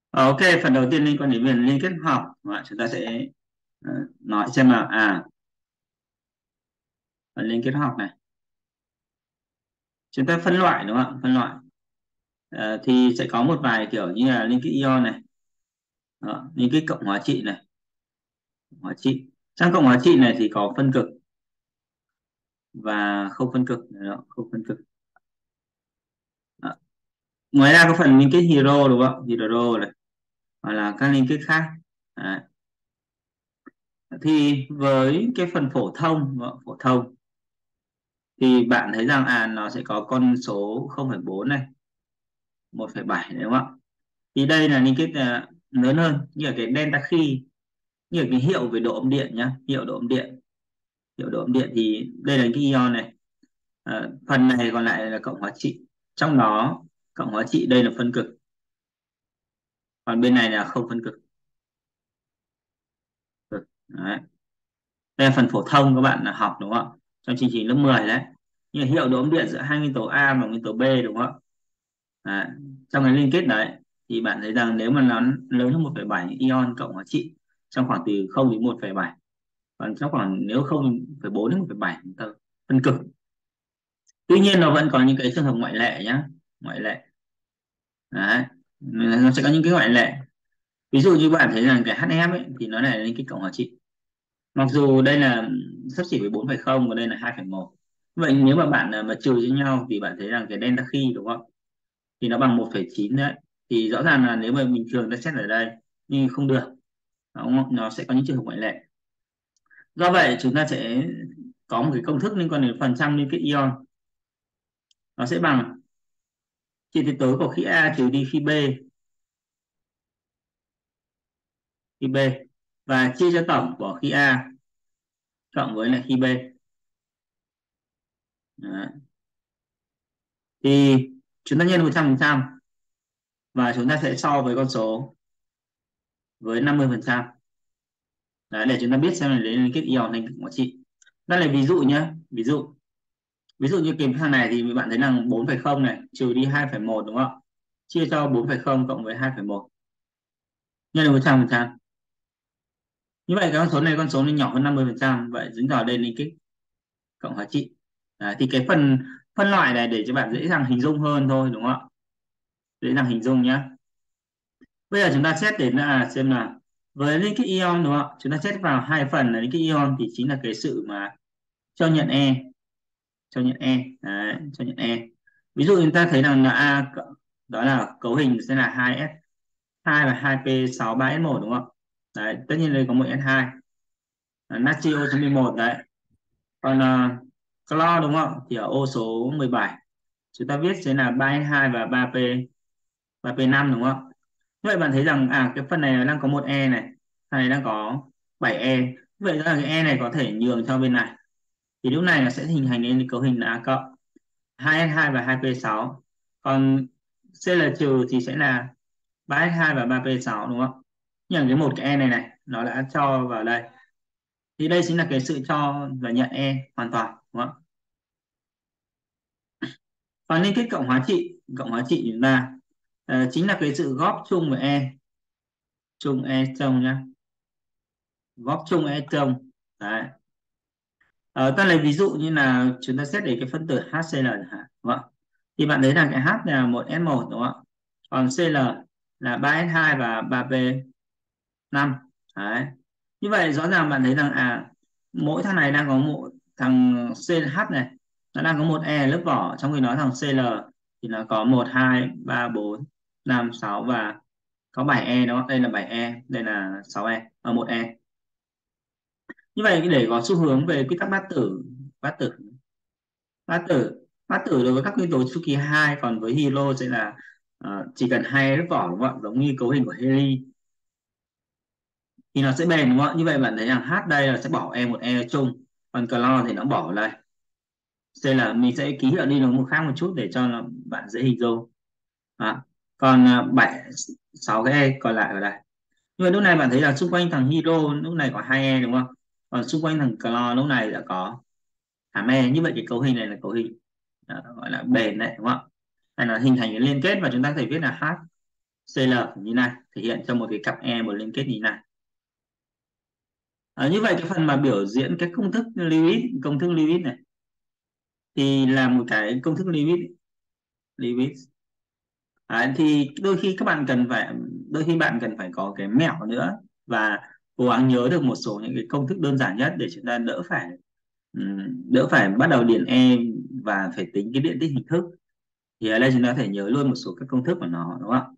Ok, phần đầu tiên liên quan đến việc liên kết học và chúng ta sẽ nói xem là phần liên kết học này chúng ta phân loại đúng không ạ? Phân loại thì sẽ có một vài kiểu như là liên kết ion này. Đó, liên kết cộng hóa trị này, cộng hóa trị. Trong cộng hóa trị này thì có phân cực và không phân cực. Đó, không phân cực. Đó. Ngoài ra có phần liên kết hydro đúng không? Hydro này hoặc là các liên kết khác. Đấy. Thì với cái phần phổ thông đúng không? Phổ thông thì bạn thấy rằng nó sẽ có con số 0,4 này, 1,7 đúng không ạ? Thì đây là liên kết lớn hơn như là cái delta khi, như là cái hiệu về độ âm điện nhá, hiệu độ âm điện. Hiệu độ âm điện thì đây là cái ion này. Phần này còn lại là cộng hóa trị, trong đó cộng hóa trị đây là phân cực, còn bên này là không phân cực. Đấy. Đây là phần phổ thông các bạn là học đúng không ạ, trong chương trình lớp 10 đấy, như là hiệu độ âm điện giữa hai nguyên tố A và nguyên tố B đúng không ạ? Đấy. Trong cái liên kết đấy thì bạn thấy rằng nếu mà nó lớn hơn 1,7 ion cộng hóa trị trong khoảng từ 0 đến 1,7, còn trong khoảng nếu 0,4 đến 1,7 phân cực. Tuy nhiên nó vẫn có những cái trường hợp ngoại lệ nhá, ngoại lệ. Đấy. Nó sẽ có những cái ngoại lệ, ví dụ như bạn thấy rằng cái HF ấy thì nó là lên cái cộng hòa trị, mặc dù đây là xấp xỉ với 4,0 và đây là 2,1. Vậy nếu mà bạn mà trừ cho nhau thì bạn thấy rằng cái delta khi đúng không, thì nó bằng 1,9 đấy, thì rõ ràng là nếu mà bình thường ta xét ở đây nhưng không được, đúng không? Nó sẽ có những trường hợp ngoại lệ. Do vậy chúng ta sẽ có một cái công thức liên quan đến phần trăm liên kết ion, nó sẽ bằng chia tuyệt đối của khí A trừ đi khí B, khí B và chia cho tổng của khí A cộng với lại khí B. Đấy. Thì chúng ta nhân 100% và chúng ta sẽ so với con số với 50%. Đấy, để chúng ta biết xem là đấy là liên kết ion hay cực hóa trị. Đây là ví dụ nhé, ví dụ như cái thằng này thì bạn thấy là 4,0 này trừ đi 2,1 đúng không, chia cho 4,0 cộng với 2,1 nhân lên 100%. Như vậy cái con số này nhỏ hơn 50%, vậy chứng tỏ đây là liên kết cộng hóa trị. Đấy, thì cái phần phân loại này để cho bạn dễ dàng hình dung hơn thôi đúng không ạ, dễ dàng hình dung nhé. Bây giờ chúng ta xét đến xem là với liên kết ion đúng không ạ, chúng ta xét vào hai phần là liên kết ion thì chính là cái sự mà cho nhận e, cho nhận e. Đấy, cho nhận e. Ví dụ chúng ta thấy rằng là đó là cấu hình sẽ là 2S2 và 2P63S1 đúng không? Đấy, tất nhiên đây có một S2, natrio số 11 đấy. Còn clo đúng không, thì ở ô số 17 chúng ta viết sẽ là 3S2 và 3P5 đúng không? Như vậy bạn thấy rằng cái phần này nó đang có một e này, phần này đang có 7 e. Vậy là cái e này có thể nhường cho bên này, thì lúc này nó sẽ hình thành nên cấu hình là a cộng, 2S2 và 2P6. Còn CL trừ thì sẽ là 3S2 và 3P6 đúng không? Nhưng cái một cái e này này nó đã cho vào đây, thì đây chính là cái sự cho và nhận e hoàn toàn đúng không? Còn liên kết cộng hóa trị chúng ta chính là cái sự góp chung với e, chung e trong nhá, góp chung e trong. Đấy. Ta lấy ví dụ như là chúng ta xét để cái phân tử HCl chẳng hạn, đúng không? Thì bạn thấy là cái H là một S1 đúng không ạ? Còn Cl là 3S2 và 3P5. Đấy. Như vậy rõ ràng bạn thấy rằng mỗi thằng này đang có một thằng CH này, nó đang có một E lớp vỏ, trong khi đó thằng Cl thì nó có 1 2 3 4 5 6 và có 7 E đó. Đây là 7 E, đây là 6 E ở một E. Như vậy để có xu hướng về quy tắc bát tử bát tử bát tử đối với các nguyên tố chu kỳ 2, còn với hydro sẽ là chỉ cần hai lớp vỏ đúng không ạ, giống như cấu hình của heli thì nó sẽ bền đúng không ạ. Như vậy bạn thấy rằng H đây là sẽ bỏ e một e chung, còn clo thì nó bỏ đây. Đây là mình sẽ ký hiệu đi nó một khác một chút để cho bạn dễ hình dung. Đó. Còn 6 cái e còn lại ở đây. Nhưng mà lúc này bạn thấy là xung quanh thằng hydro lúc này có 2 e đúng không, còn xung quanh thằng clo lúc này đã có 8 e. Như vậy cái cấu hình này là cấu hình gọi là bền đấy đúng không, hay là hình thành cái liên kết và chúng ta có thể viết là H CL như này, thể hiện cho một cái cặp E một liên kết như này. Như vậy cái phần mà biểu diễn cái công thức Lewis này thì là một cái công thức Lewis. Thì đôi khi bạn cần phải có cái mẹo nữa, và cố gắng nhớ được một số những cái công thức đơn giản nhất để chúng ta đỡ phải bắt đầu điền E và phải tính cái điện tích hình thức. Thì ở đây chúng ta có thể nhớ luôn một số các công thức của nó, đúng không?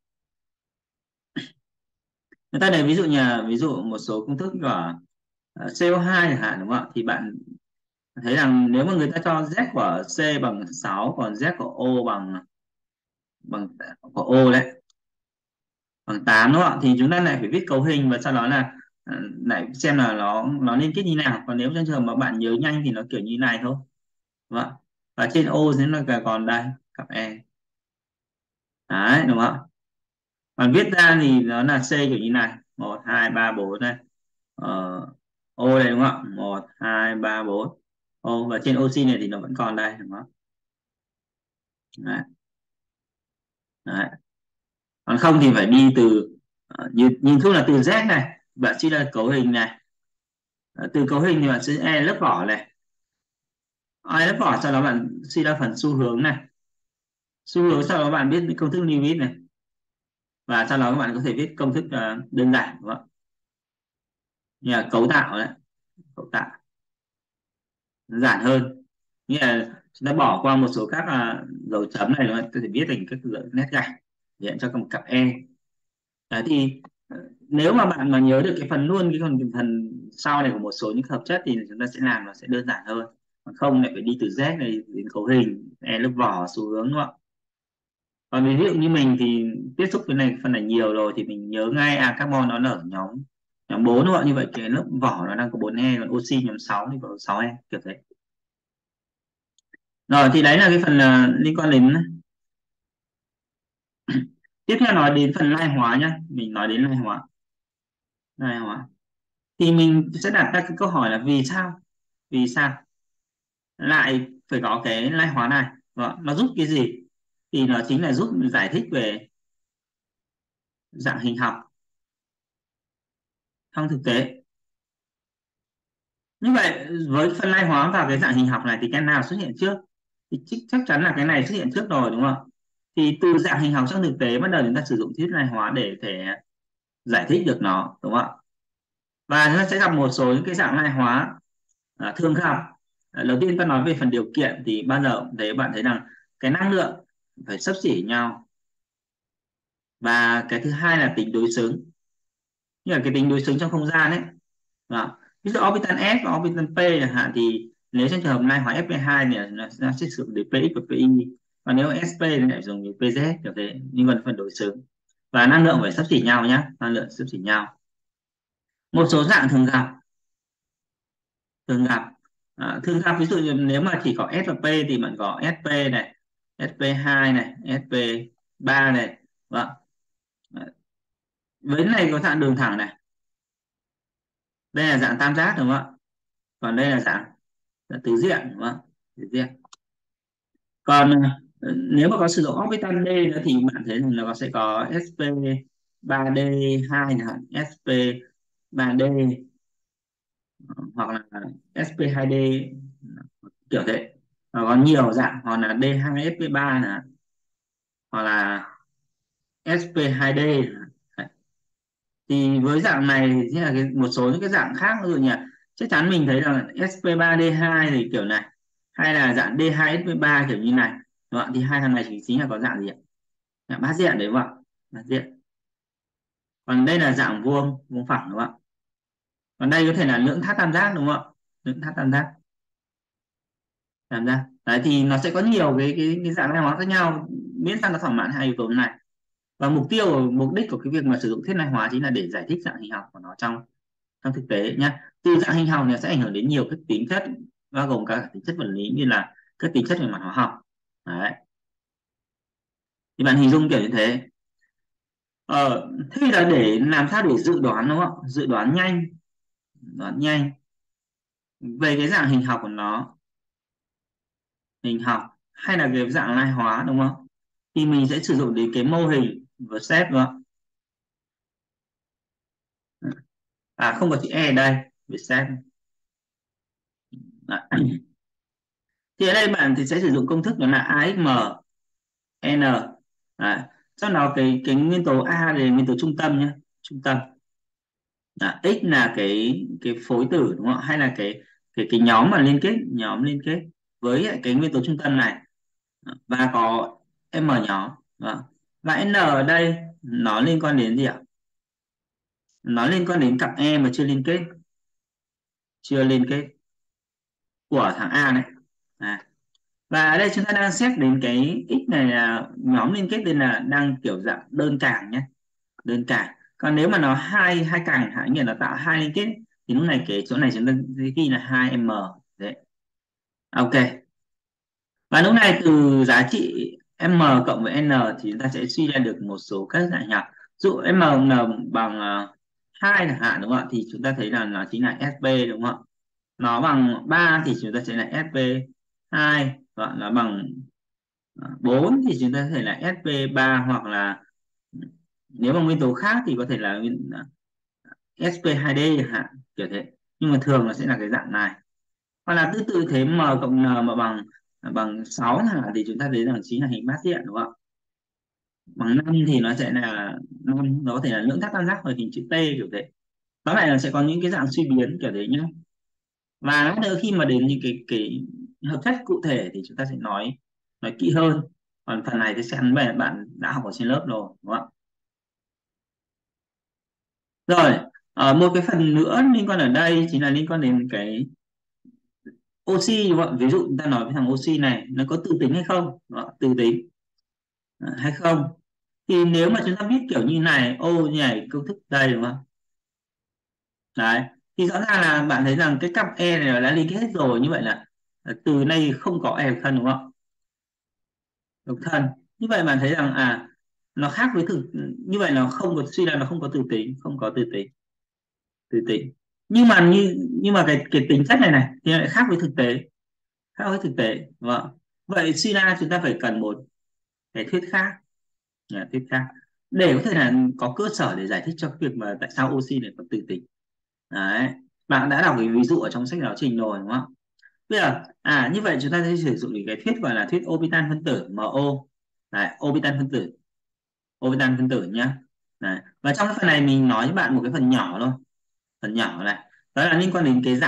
Người ta này ví dụ một số công thức của CO2 chẳng hạn, đúng không? Thì bạn thấy rằng nếu mà người ta cho Z của C bằng 6, còn Z của O bằng bằng của O đấy bằng 8, đúng không? Thì chúng ta lại phải viết cấu hình và sau đó là lại xem là nó liên kết như nào. Còn nếu trong trường hợp mà bạn nhớ nhanh thì nó kiểu như này thôi, đúng không? Và trên O sẽ là còn đây cặp E đấy, đúng không? Còn viết ra thì nó là C kiểu như này, 1 2 3 4 này, ờ, O này, đúng không? 1 2 3 4 O, và trên oxy này thì nó vẫn còn đây, đúng không? Đấy. Đấy. Còn không thì phải đi từ nhìn chung là từ Z này bạn suy ra cấu hình này. Từ cấu hình thì bạn sẽ E lớp vỏ này, E lớp vỏ, sau đó bạn suy ra phần xu hướng này, xu hướng sau đó bạn biết công thức Lewis này, và sau đó các bạn có thể viết công thức đơn giản, đúng không? Như là cấu tạo đấy, cấu tạo đơn giản hơn, nghĩa là chúng ta bỏ qua một số các dấu chấm này, nó có thể viết thành các nét gạch hiện cho một cặp E. Đấy thì nếu mà bạn mà nhớ được cái phần luôn phần sau này của một số những hợp chất thì chúng ta sẽ làm nó sẽ đơn giản hơn. Còn không lại phải đi từ Z này đến cấu hình, E lớp vỏ, xu hướng, đúng không? Còn ví dụ như mình thì tiếp xúc với phần này nhiều rồi thì mình nhớ ngay carbon nó ở nhóm nhóm 4, đúng không? Như vậy cái lớp vỏ nó đang có 4E, còn oxy nhóm 6 thì có 6E, kiểu thế. Rồi thì đấy là cái phần liên quan đến. Tiếp theo nói đến phần lai hóa nhá, mình nói đến lai hóa thì mình sẽ đặt ra cái câu hỏi là vì sao lại phải có cái lai hóa này. Vâng, nó giúp cái gì? Thì nó chính là giúp giải thích về dạng hình học trong thực tế. Như vậy với phần lai hóa và cái dạng hình học này thì cái nào xuất hiện trước? Thì chắc chắn là cái này xuất hiện trước rồi, đúng không? Thì từ dạng hình học trong thực tế bắt đầu chúng ta sử dụng thuyết lai hóa để thể giải thích được nó, đúng không ạ? Và chúng ta sẽ gặp một số những cái dạng lai hóa thường gặp. Đầu tiên ta nói về phần điều kiện thì bao giờ cũng thấy bạn thấy rằng cái năng lượng phải xấp xỉ nhau, và cái thứ hai là tính đối xứng, như là cái tính đối xứng trong không gian ấy. Đó. Ví dụ orbital S và orbital P chẳng hạn, thì nếu trong trường hợp lai hóa Sp2 thì nó sẽ sử dụng đến Px và Pi, và nếu Sp thì lại dùng đến Pz, kiểu thế. Nhưng mà phần đối xứng và năng lượng phải xấp xỉ nhau nhé, năng lượng xấp xỉ nhau. Một số dạng thường gặp ví dụ như nếu mà chỉ có S và P thì bạn có Sp này, Sp2 này, Sp3 này. Vâng. Với này có dạng đường thẳng này, đây là dạng tam giác, đúng không ạ? Còn đây là dạng tứ diện, đúng không ạ? Tứ diện. Còn nếu mà có sử dụng orbital D nữa thì bạn thấy rằng nó sẽ có Sp3D2 chẳng hạn, Sp3D, hoặc là Sp2D, kiểu thế. Và có nhiều dạng, hoặc là D2 Sp3 nè, hoặc là Sp2D. Thì với dạng này thì là một số những cái dạng khác, ví dụ như chắc chắn mình thấy rằng Sp3D2 thì kiểu này, hay là dạng D2Sp3 kiểu như này, đúng không? Thì hai thằng này chính là có dạng gì ạ? Dạng bát diện đấy, đúng không ạ? Bát diện. Còn đây là dạng vuông vuông phẳng, đúng không ạ? Còn đây có thể là lưỡng tháp tam giác, đúng không ạ? Lưỡng tháp tam giác đấy, thì nó sẽ có nhiều cái dạng lai hóa khác nhau, miễn sao nó thỏa mãn hai yếu tố này. Và mục đích của cái việc mà sử dụng thuyết lai hóa chính là để giải thích dạng hình học của nó trong trong thực tế nhé. Từ dạng hình học này sẽ ảnh hưởng đến nhiều các tính chất, bao gồm cả tính chất vật lý như là các tính chất về mặt hóa học. Đấy. Thì bạn hình dung kiểu như thế. Thế là để làm sao để dự đoán, đúng không? Đoán nhanh về cái dạng hình học của nó, hình học hay là cái dạng lai hóa, đúng không? Thì mình sẽ sử dụng đến cái mô hình VSEP, đúng không? không có chữ E ở đây, Vietjet. Đấy. Thì ở đây bạn thì sẽ sử dụng công thức đó là AXM N. Đấy. Sau đó cái nguyên tố A là nguyên tố trung tâm nhé, trung tâm. X là cái phối tử đúng không, hay là cái nhóm mà liên kết, nhóm liên kết với lại cái nguyên tố trung tâm này, và có M nhóm. Đó. Và N ở đây nó liên quan đến gì ạ? Nó liên quan đến cặp E mà chưa liên kết, chưa liên kết của thằng A này. À. Và ở đây chúng ta đang xét đến cái X này là nhóm liên kết, nên là đang kiểu dạng đơn cảng nhé, đơn cảng. Còn nếu mà nó hai hai cảng hãng như nó tạo hai liên kết thì lúc này cái chỗ này chúng ta sẽ ghi là 2m. Đấy. Ok. Và lúc này từ giá trị m cộng với n thì chúng ta sẽ suy ra được một số các dạng nhỏ. Dụ m bằng 2 chẳng hạn đúng không ạ, thì chúng ta thấy là nó chính là SB đúng không ạ. Nó bằng 3 thì chúng ta sẽ là SB2, và nó bằng 4 thì chúng ta có thể là SB3, hoặc là nếu mà nguyên tố khác thì có thể là SP2D chẳng hạn, kiểu thế. Nhưng mà thường nó sẽ là cái dạng này. Hoặc là tương tự thế, m cộng n mà bằng 6 thì chúng ta thấy rằng chính là hình bát diện đúng không ạ. Bằng 5 thì nó sẽ là 5, nó có thể là lưỡng tháp tam giác hoặc hình chữ T kiểu thế. Tóm lại là sẽ có những cái dạng suy biến kiểu đấy nhé. Và lát nữa khi mà đến những cái hợp chất cụ thể thì chúng ta sẽ nói kỹ hơn. Còn phần này thì sẽ bạn đã học ở trên lớp rồi đúng không ạ. Rồi, một cái phần nữa liên quan ở đây chính là liên quan đến cái oxy đúng không ạ. Ví dụ chúng ta nói với thằng oxy này nó có từ tính hay không, đúng không? Từ tính hay không, thì nếu mà chúng ta viết kiểu như này, ô như này, công thức đây đúng không. Đấy, thì rõ ràng là bạn thấy rằng cái cặp e này nó đã liên kết hết rồi, như vậy là từ này không có e độc thân đúng không, độc thân. Như vậy bạn thấy rằng nó khác với thực, như vậy nó không có, suy ra nó không có từ tính, không có từ tính, từ tính. Nhưng mà cái tính chất này thì lại khác với thực tế, khác với thực tế đúng không? Vậy suy ra chúng ta phải cần một cái thuyết khác, thuyết khác để có thể là có cơ sở để giải thích cho cái việc mà tại sao oxy lại có từ tính. Đấy, bạn đã đọc cái ví dụ ở trong sách giáo trình rồi đúng không? Bây giờ như vậy chúng ta sẽ sử dụng cái thuyết gọi là thuyết orbital phân tử MO. Đấy, orbital phân tử, orbital phân tử nhá. Đấy. Và trong cái phần này mình nói với bạn một cái phần nhỏ thôi, phần nhỏ này, đó là liên quan đến cái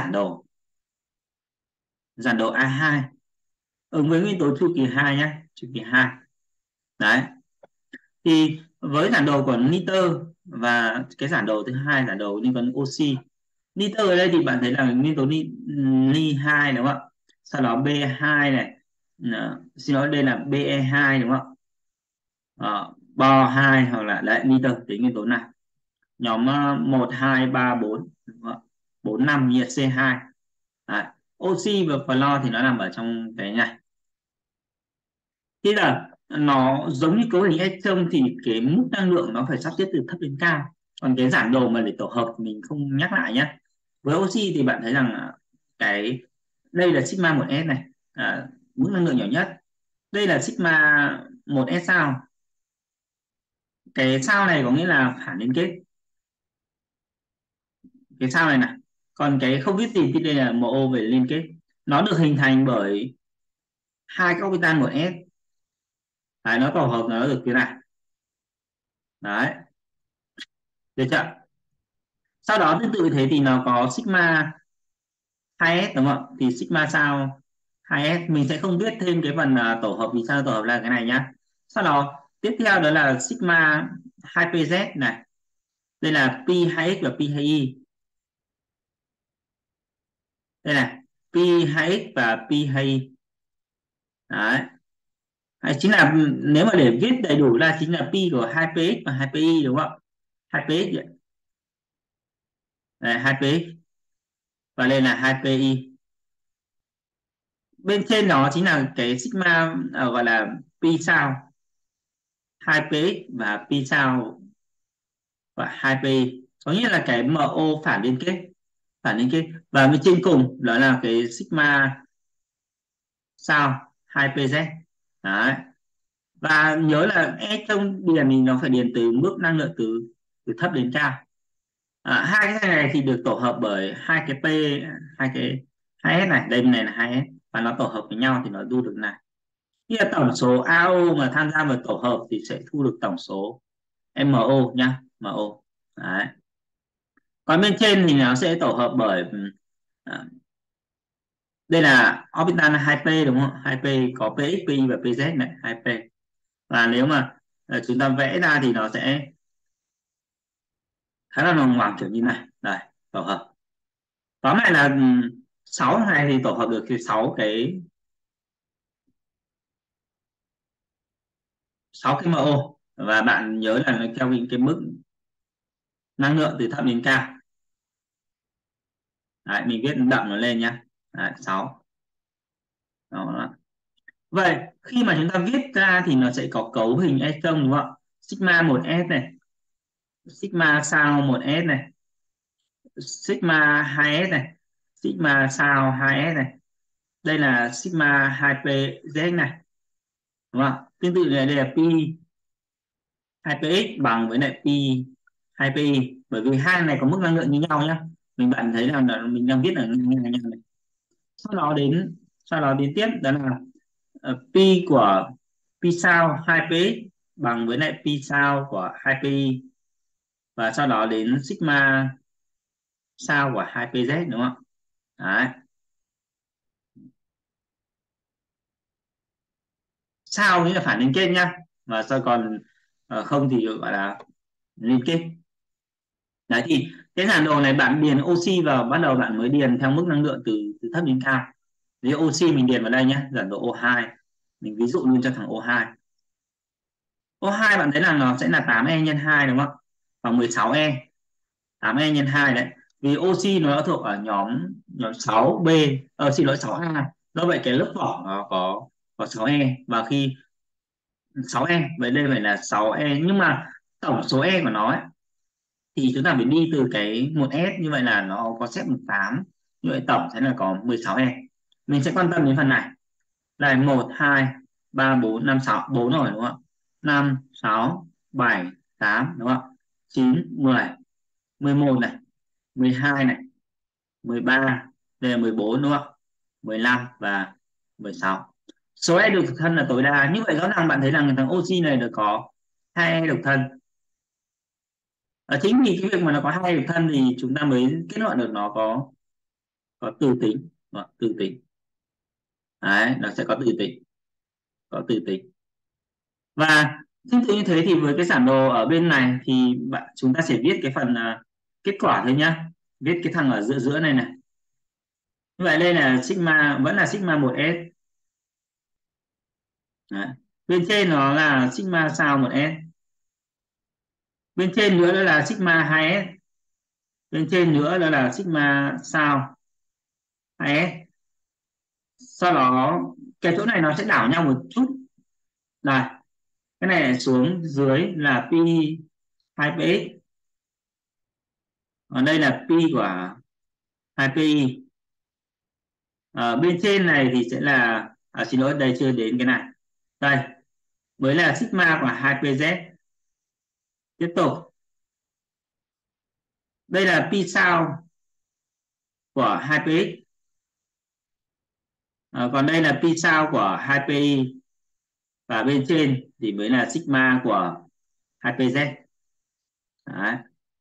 giản đồ A2 ứng với nguyên tố chu kỳ 2 nhé, chu kỳ 2. Đấy, thì với giản đồ của nitơ và cái giản đồ thứ hai, giản đồ liên quan đến oxy. Nitơ ở đây thì bạn thấy là nguyên tố ni 2 đúng không ạ. Sau đó B2 này, xin lỗi đây là Be2 đúng không ạ. Bo 2 hoặc là đấy nitơ tính nguyên tố này. Nhóm 1 2 3 4 đúng không ạ? 4 5 nhiệt C2. Đấy. Oxy và flo thì nó nằm ở trong cái này. Thế là nó giống như cấu hình atom thì cái mức năng lượng nó phải sắp xếp từ thấp đến cao. Còn cái giản đồ mà để tổ hợp mình không nhắc lại nhé. Với oxy thì bạn thấy rằng cái đây là sigma 1s này, mức năng lượng nhỏ nhất. Đây là sigma 1s sao. Cái sao này có nghĩa là phản liên kết, cái sao này này. Còn cái không viết gì thì đây là MO về liên kết. Nó được hình thành bởi hai cái orbital 1s. Đấy, nó tổ hợp nó được thế này. Đấy, được chưa? Sau đó tương tự thế thì nó có sigma 2s đúng không? Thì sigma sao 2s mình sẽ không viết thêm cái phần tổ hợp, vì sao tổ hợp là cái này nhá. Sau đó tiếp theo đó là sigma 2pz này. Đây là p2x và p2y. Đây này, p2x và p2y. Đấy. Hay chính là nếu mà để viết đầy đủ là chính là pi của 2px và 2pi đúng không? 2px đây, 2px và đây là 2pi. Bên trên đó chính là cái sigma gọi là pi sao 2px và pi sao và 2pi, có nghĩa là cái MO phản liên kết, phản liên kết. Và bên trên cùng đó là cái sigma sao 2pz. Đấy. Và nhớ là E trong điền thì nó phải điền từ mức năng lượng từ từ thấp đến cao. Hai cái này thì được tổ hợp bởi hai cái P, hai cái hai S này, đây bên này là hai S, và nó tổ hợp với nhau thì nó thu được này. Khi là tổng số AO mà tham gia vào tổ hợp thì sẽ thu được tổng số MO nhá, MO. Đấy. Còn bên trên thì nó sẽ tổ hợp bởi à, đây là orbital là 2p đúng không? 2p có px, pi và pz này, 2p. Và nếu mà chúng ta vẽ ra thì nó sẽ khá là ngoằng ngoằng kiểu như này. Đây, tổ hợp. Tóm lại là 6 này thì tổ hợp được thì 6 cái MO, và bạn nhớ là nó theo những cái mức năng lượng từ thấp đến cao. Đấy, mình viết đậm nó lên nhá. Đấy, 6. Đó. Vậy khi mà chúng ta viết ra thì nó sẽ có cấu hình S không đúng không? Sigma 1s này, sigma sao 1s này, sigma 2s này, sigma sao 2s này. Đây là sigma 2pz này, đúng không? Tương tự này, đây là pi 2px bằng với lại pi 2pi, bởi vì hai này có mức năng lượng như nhau nhá. Bạn thấy là mình đang viết ở như này này. Sau đó đến tiếp đó là pi của pi sao 2px bằng với lại pi sao của 2pi, và sau đó đến sigma sao của 2pz đúng không? Đấy. Sao nghĩa là phản liên kết nhá, và sau còn không thì gọi là liên kết. Đấy thì cái giản đồ này bạn điền oxy vào, bắt đầu bạn mới điền theo mức năng lượng từ thấp đến cao. Ví dụ oxy mình điền vào đây nhé, giản đồ O2, mình ví dụ luôn cho thằng O2. O2 bạn thấy là nó sẽ là 8e nhân 2 đúng không? Bằng 16e, 8e nhân 2 đấy. Vì oxy nó thuộc ở nhóm 6B, xin lỗi 6A. Do vậy cái lớp vỏ nó có 6e, và khi 6e, vậy đây phải là 6e, nhưng mà tổng số e của nó ấy, thì chúng ta phải đi từ cái 1s, như vậy là nó có xếp 18, như vậy tổng sẽ là có 16e. Mình sẽ quan tâm đến phần này là 1 2 3 4 5 6, 4 rồi đúng không? 5 6 7 8 đúng không? 9 10 11 này, 12 này, 13, đây là 14 đúng không? 15 và 16. Số e độc thân là tối đa. Như vậy rõ ràng bạn thấy rằng thằng oxy này được có 2 e độc thân. Chính vì cái việc mà nó có 2 e độc thân thì chúng ta mới kết luận được nó có từ tính, từ tính. Đấy, nó sẽ có từ tính, có từ tính. Và tương tự như thế thì với cái bản đồ ở bên này thì chúng ta sẽ viết cái phần kết quả thôi nhá, viết cái thằng ở giữa giữa này này. Như vậy đây là sigma, vẫn là sigma 1s. Đấy. Bên trên nó là sigma sao 1s, bên trên nữa đó là sigma 2s, bên trên nữa đó là sigma sao 2s. Sau đó cái chỗ này nó sẽ đảo nhau một chút, này cái này xuống dưới là pi 2px, còn đây là pi của 2pi. Bên trên này thì sẽ là xin lỗi, đây chưa đến cái này, đây mới là sigma của 2pz. Tiếp tục, đây là pi sao của 2px, còn đây là pi sao của 2pi, và bên trên thì mới là sigma của 2pz. Đấy.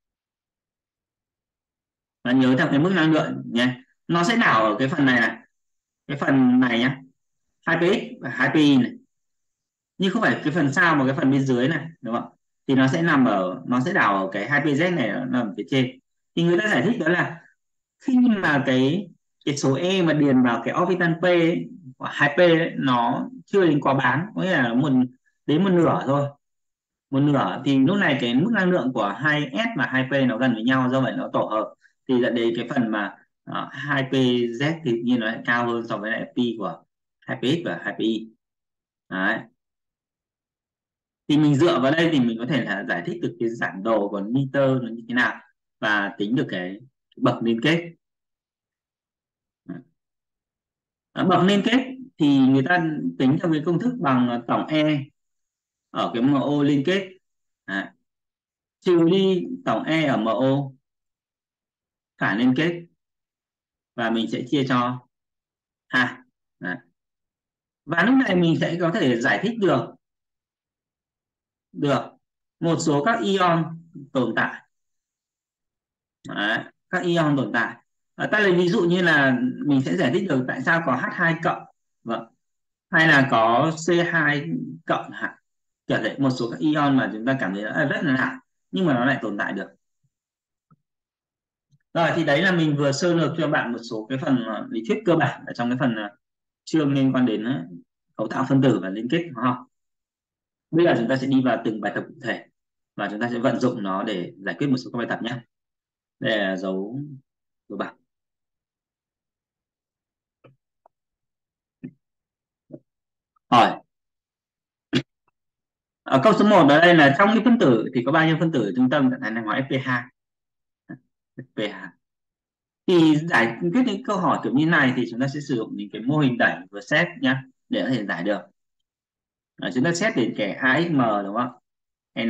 Và nhớ theo cái mức năng lượng nhé, nó sẽ đảo ở cái phần này này, cái phần này nhé, 2px và 2pi này, nhưng không phải cái phần sao mà cái phần bên dưới này đúng không? Thì nó sẽ nó sẽ đảo ở cái 2pz này, nó nằm phía trên. Thì người ta giải thích đó là khi mà cái số e mà điền vào cái orbital p ấy, của 2p ấy, nó chưa đến quá bán, có nghĩa là đến một nửa thôi, một nửa, thì lúc này cái mức năng lượng của 2s và 2p nó gần với nhau, do vậy nó tổ hợp, thì dẫn đến cái phần mà 2pz thì tự nhiên nó lại cao hơn so với lại pi của 2px và 2pi. Đấy. Thì mình dựa vào đây thì mình có thể là giải thích được cái giản đồ của nitơ nó như thế nào, và tính được cái bậc liên kết. Bậc liên kết thì người ta tính theo cái công thức bằng tổng E ở cái MO liên kết. Đấy. Trừ đi tổng E ở MO, phản liên kết và mình sẽ chia cho 2. Đấy. Và lúc này mình sẽ có thể giải thích được một số các ion tồn tại. Đấy, các ion tồn tại. Ta lấy ví dụ như là mình sẽ giải thích được tại sao có H2 cộng, vâng, hay là có C2 cộng hả, kiểu đấy, một số các ion mà chúng ta cảm thấy rất là lạ nhưng mà nó lại tồn tại được. Rồi thì đấy là mình vừa sơ lược cho bạn một số cái phần lý thuyết cơ bản ở trong cái phần chương liên quan đến cấu tạo phân tử và liên kết hóa học. Bây giờ chúng ta sẽ đi vào từng bài tập cụ thể và chúng ta sẽ vận dụng nó để giải quyết một số các bài tập nhé. Đây là dấu cơ bản. Hỏi ở câu số 1 ở đây là trong cái phân tử thì có bao nhiêu phân tử trung tâm tại thành hóa Sp2. Sp2 thì giải quyết những câu hỏi kiểu như này thì chúng ta sẽ sử dụng những cái mô hình đẩy vừa xét nhé để có thể giải được. Chúng ta xét đến cái AXM đúng không, N,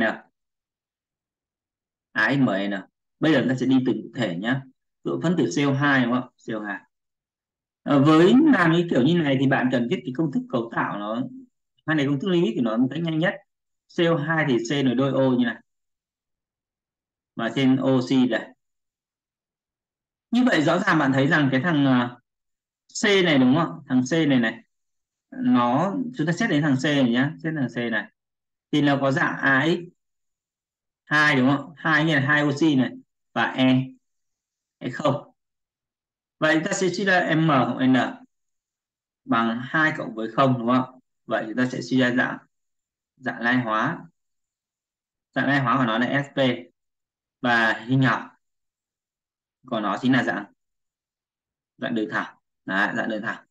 AXMN. Bây giờ chúng ta sẽ đi từng cụ thể nhé. Ví dụ phân tử CO2 đúng không, CO2. Với làm những kiểu như này thì bạn cần viết cái công thức cấu tạo nó hay là công thức limit của nó một cách nhanh nhất. CO2 thì C nối đôi O như này và trên oxy đây. Như vậy rõ ràng bạn thấy rằng cái thằng C này đúng không, thằng C này nó, chúng ta xét đến thằng C này nhé, xét thằng C này thì nó có dạng AX2 đúng không, hai như là 2 oxy này và E không. Vậy ta sẽ suy ra M cộng N bằng 2 cộng với 0 đúng không. Vậy chúng ta sẽ suy ra dạng lai hóa. Dạng lai hóa của nó là Sp và hình học của nó chính là dạng đường thẳng. Đấy, dạng đường thẳng.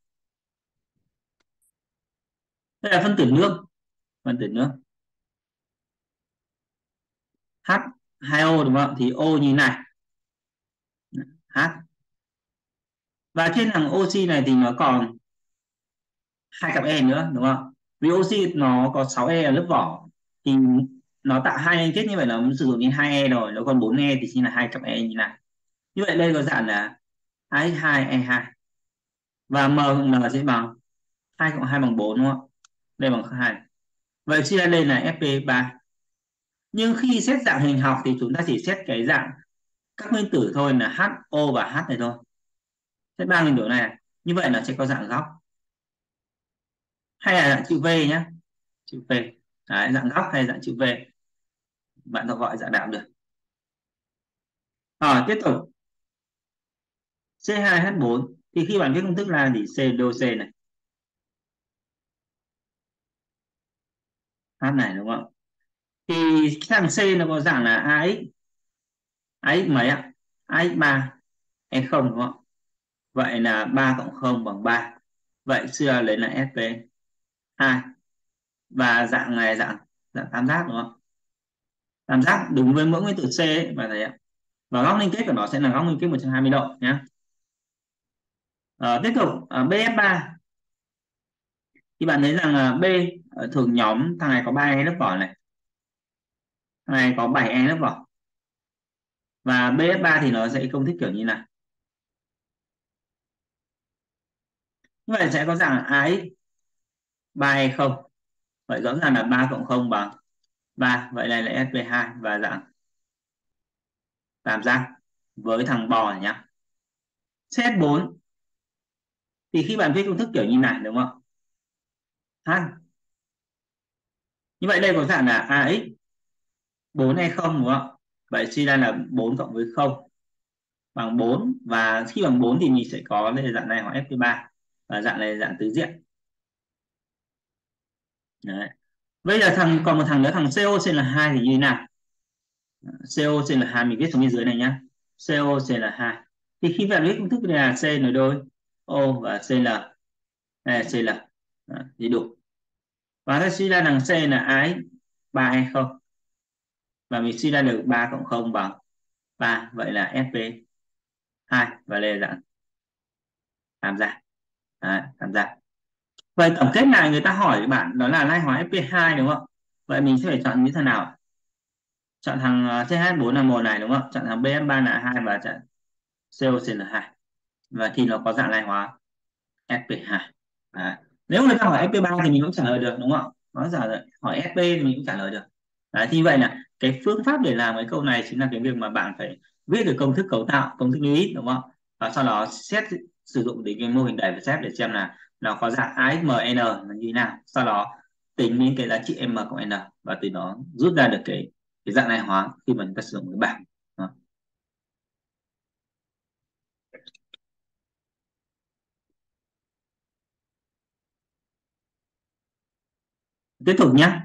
Đây là phân tử nước. Phân tử nước H2O đúng không, thì O như này H, và trên thằng oxy này thì nó còn 2 cặp E nữa đúng không, vì oxy nó có 6 E ở lớp vỏ thì nó tạo hai liên kết, như vậy nó sử dụng đến 2 E rồi, nó còn 4 E thì chính là 2 cặp E như này. Như vậy đây có dạng là AX2E2 và M cộng N sẽ bằng 2 cộng 2 bằng 4 đúng không, đây bằng 2. Vậy suy ra đây là Sp3. Nhưng khi xét dạng hình học thì chúng ta chỉ xét cái dạng các nguyên tử thôi, là HO và H này thôi, xét ba nguyên tử này. Như vậy là sẽ có dạng góc hay là dạng chữ V nhé, chữ V. Đấy, dạng góc hay dạng chữ V, bạn có gọi dạng nào được. Rồi tiếp tục C2H4 thì khi bạn viết công thức là thì C đô C này, H này đúng không, thì thằng C nó có dạng là AX mấy ạ, AX3 E0 đúng không. Vậy là 3 cộng 0 bằng 3. Vậy xưa lấy là Sp2 và dạng này dạng dạng tam giác đúng không, tam giác đúng với mỗi nguyên tử C ấy, và thấy ạ. Và góc liên kết của nó sẽ là góc liên kết 120 độ nhé. Tiếp tục BF3 thì bạn thấy rằng là B thường nhóm thằng này có 3 e lớp vỏ này, thằng này có 7 e lớp vỏ, và BF3 thì nó sẽ công thức kiểu như này. Như vậy sẽ có dạng AX 3 e không. Vậy rõ ràng là 3 cộng 0 bằng 3. Vậy này là Sp2 và dạng tam giác với thằng bò này nhá. C4 thì khi bạn viết công thức kiểu như này đúng không, H, như vậy đây có dạng là AX 4 e không đúng không. Vậy suy ra là 4 cộng với 0 bằng 4, và khi bằng 4 thì mình sẽ có đây dạng này hoặc Sp3 và dạng này dạng tứ diện. Đấy. Bây giờ còn một thằng nữa, thằng COCl2 thì như thế nào. COCl2 mình viết xuống bên dưới này nhá, COCl2 thì khi bạn viết công thức này là C nối đôi O và Cl, đây là Cl. Đó, thì đủ. Và ta suy ra thằng C là AX 3 e không, và mình suy ra được 3 cộng 0 bằng 3. Vậy là Sp2 và đây là dạng tam giác. Đấy, tam giác. Vậy tổng kết lại người ta hỏi bạn đó là lai hóa Sp2 đúng không. Vậy mình sẽ phải chọn như thế nào, chọn thằng CH4 là một này đúng không, chọn thằng BF3 là 2 và COCl2, và thì nó có dạng lai hóa Sp2. Đấy. Nếu người ta hỏi Sp3 thì mình cũng trả lời được đúng không ạ? Nó giả hỏi Sp thì mình cũng trả lời được. Đấy, thì vậy là cái phương pháp để làm cái câu này chính là cái việc mà bạn phải viết được công thức cấu tạo, công thức Lewis đúng không? Và sau đó xét sử dụng đến cái mô hình đẩy và xếp để xem là nó có dạng AXMN là như thế nào. Sau đó tính đến cái giá trị M cộng N và từ đó rút ra được cái dạng này hóa khi mà chúng ta sử dụng cái bảng. Đó. Tiếp tục nhé.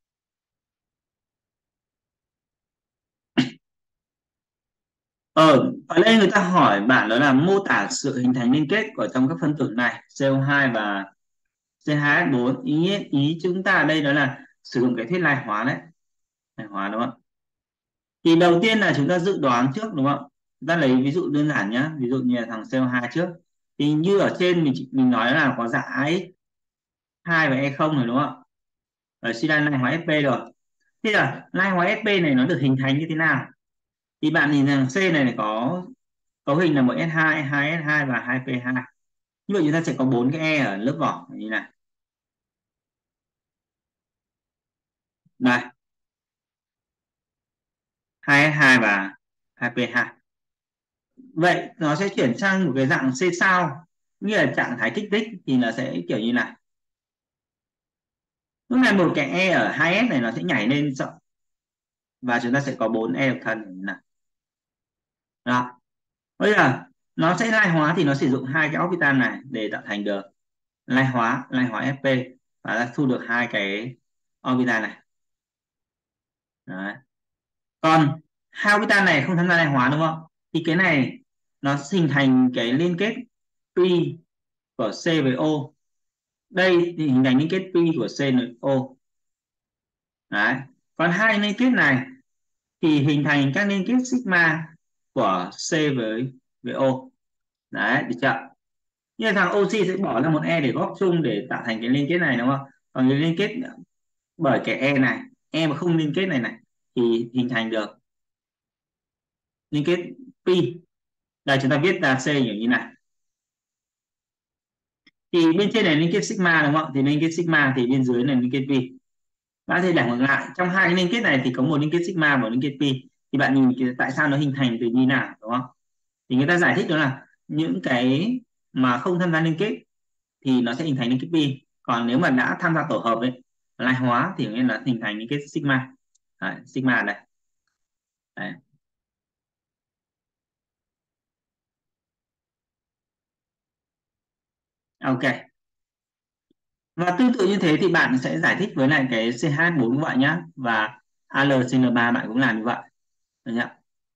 Ở đây người ta hỏi bạn đó là mô tả sự hình thành liên kết của trong các phân tử này CO2 và C2H4. Ý chúng ta ở đây đó là sử dụng cái thuyết lai hóa đấy, lai hóa đúng không? Thì đầu tiên là chúng ta dự đoán trước đúng không? Chúng ta lấy ví dụ đơn giản nhé, ví dụ như là thằng CO2 trước. Thì như ở trên mình nói là có dạng AX2 và E0 rồi đúng không? Ở suy ra lai hóa Sp rồi. Thế là lai hóa Sp này nó được hình thành như thế nào? Thì bạn nhìn rằng C này có cấu hình là một S2, 2S2 và 2P2. Như vậy chúng ta sẽ có 4 cái E ở lớp vỏ như này. Đây, 2S2 và 2P2. Vậy nó sẽ chuyển sang một cái dạng C sao, như là trạng thái kích thích thì nó sẽ kiểu như này. Lúc này một cái E ở 2S này nó sẽ nhảy lên rộng và chúng ta sẽ có 4 E độc thân như này. Đó. Bây giờ nó sẽ lai hóa thì nó sử dụng hai cái orbital này để tạo thành được lai hóa Sp, và đã thu được hai cái orbital này. Đấy. Còn hai orbital này không tham gia lai hóa đúng không? Thì cái này nó hình thành cái liên kết pi của C với O. Đây thì hình thành liên kết pi của C với O. Đấy. Còn hai liên kết này thì hình thành các liên kết sigma của C với O. Đấy, được chưa? Như là thằng oxy sẽ bỏ ra một E để góp chung để tạo thành cái liên kết này đúng không? Còn cái liên kết bởi cái E này, E mà không liên kết này thì hình thành được liên kết pi. Đây chúng ta viết ra C như này. Thì bên trên này liên kết sigma đúng không? Thì liên kết sigma thì bên dưới này liên kết pi. Bạn thể đảo ngược lại, trong hai cái liên kết này thì có một liên kết sigma và một liên kết pi. Thì bạn nhìn tại sao nó hình thành từ như nào đúng không? Thì người ta giải thích đó là những cái mà không tham gia liên kết thì nó sẽ hình thành liên kết pi. Còn nếu mà đã tham gia tổ hợp ấy, lai hóa thì nghĩa là hình thành liên kết sigma. Đấy, sigma đây. Đấy. Ok. Và tương tự như thế thì bạn sẽ giải thích với lại cái CH4 cũng vậy nhá, và AlCl3 bạn cũng làm như vậy. Được nhá.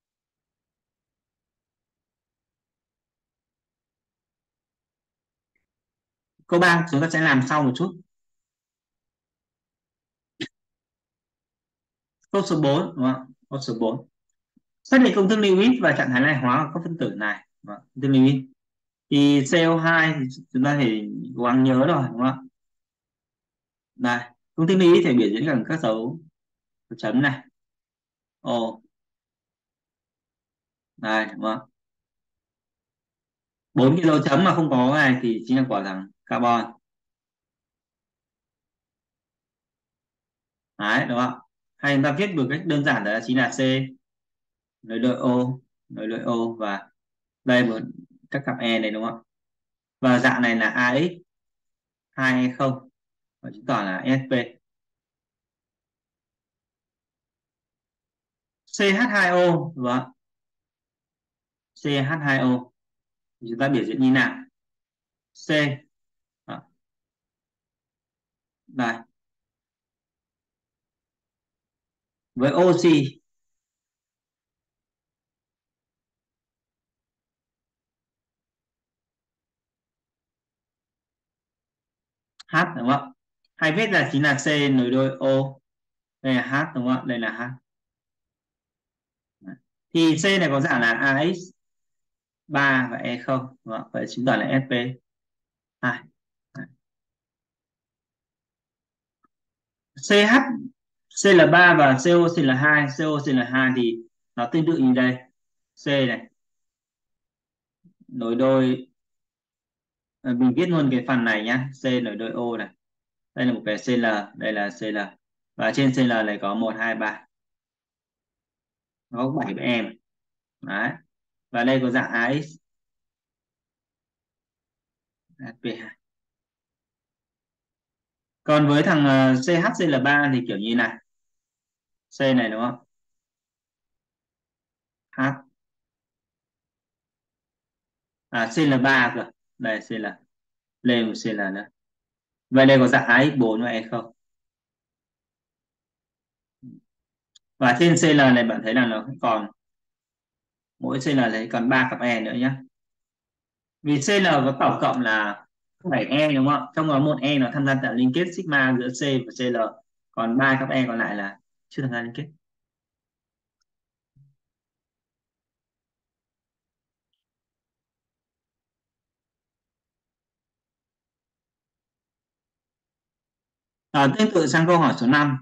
Câu 3 chúng ta sẽ làm sau một chút. Câu số 4 đúng không? Câu số 4. Xác định công thức Lewis và trạng thái lai hóa của các phân tử này. Đúng không? Công thức Lewis. Thì CO2 thì chúng ta phải cố gắng nhớ rồi đúng không? Đây, công thức Lewis thể biểu diễn bằng các dấu chấm này. Ồ, đây đúng không? 4 cái dấu chấm mà không có này thì chính là quả rằng carbon. Đấy đúng không? Hay chúng ta viết một cách đơn giản đó chính là C nối đuôi O, nối đuôi O, và đây một các cặp E này đúng không? Và dạng này là AX 2 không, và chứng tỏ là SP. CH2O và CH2O thì chúng ta biểu diễn như nào? C. Đó. Đây, với oxy H đúng không? Hay viết là chính là C nối đuôi O, đây là H đúng không? Đây là H. Thì C này có dạng là AX 3 và E không đúng không? Vậy chứng tỏ là SP2. CH CL3 và COCl2, COCl2 thì nó tương tự như đây. C này, nối đôi, mình viết luôn cái phần này nhá, C nối đôi O này, đây là một cái CL, đây là CL, và trên CL này có 1 2 3, có 7 em đấy, và đây có dạng AX SP2. Còn với thằng CHCl3 thì kiểu như này, C này đúng không, H, Cl3 cơ, đây Cl, lên một Cl nữa, vậy đây có dạng AX4 và E không, và trên Cl này bạn thấy là nó còn mỗi Cl này còn 3 cặp E nữa nhé, vì Cl có tổng cộng là 7 E đúng không, trong đó một E nó tham gia tạo liên kết sigma giữa C và Cl, còn 3 cặp E còn lại là chưa tham gia liên kết. Tương tự sang câu hỏi số 5.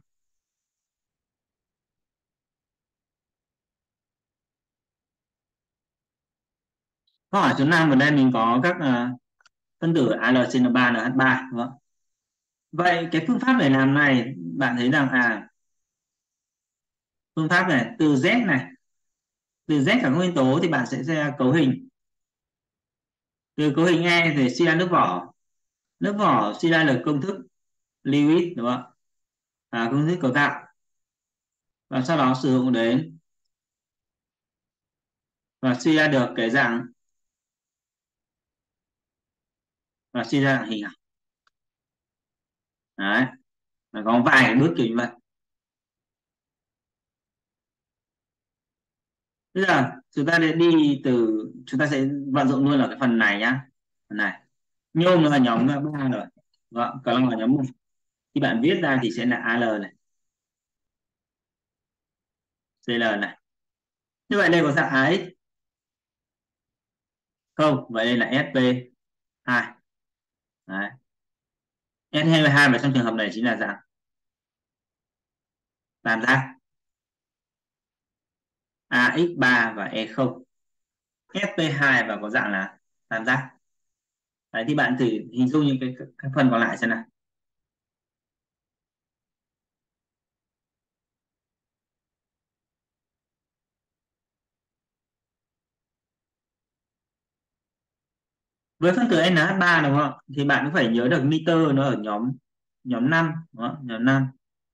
Câu hỏi số 5 ở đây mình có các phân tử AlCl3, NH3 đúng không? Vậy cái phương pháp để làm này bạn thấy rằng phương pháp này từ Z này, từ Z cả các nguyên tố thì bạn sẽ ra cấu hình, từ cấu hình E thì suy ra nước vỏ suy ra là công thức Lewis đúng không, công thức cấu tạo, và sau đó sử dụng đến và suy ra được cái dạng, và suy ra dạng hình học đấy, nó có vài cái bước kiểu như vậy. Bây giờ chúng ta sẽ đi từ, chúng ta sẽ vận dụng luôn ở cái phần này nhá, phần này nhôm nó là nhóm 3 rồi, vâng, còn là nhóm 1, khi bạn viết ra thì sẽ là Al này, Cl này, như vậy đây có dạng AX không, vậy đây là Sp2 đấy. S22 và trong trường hợp này chính là dạng tam giác AX3 và E0, Sp2 và có dạng là tam giác đấy, thì bạn thử hình dung những cái phần còn lại xem nào. Với phân tử NH3 đúng không, thì bạn cũng phải nhớ được nitơ nó ở nhóm nhóm 5 đúng không? Nhóm 5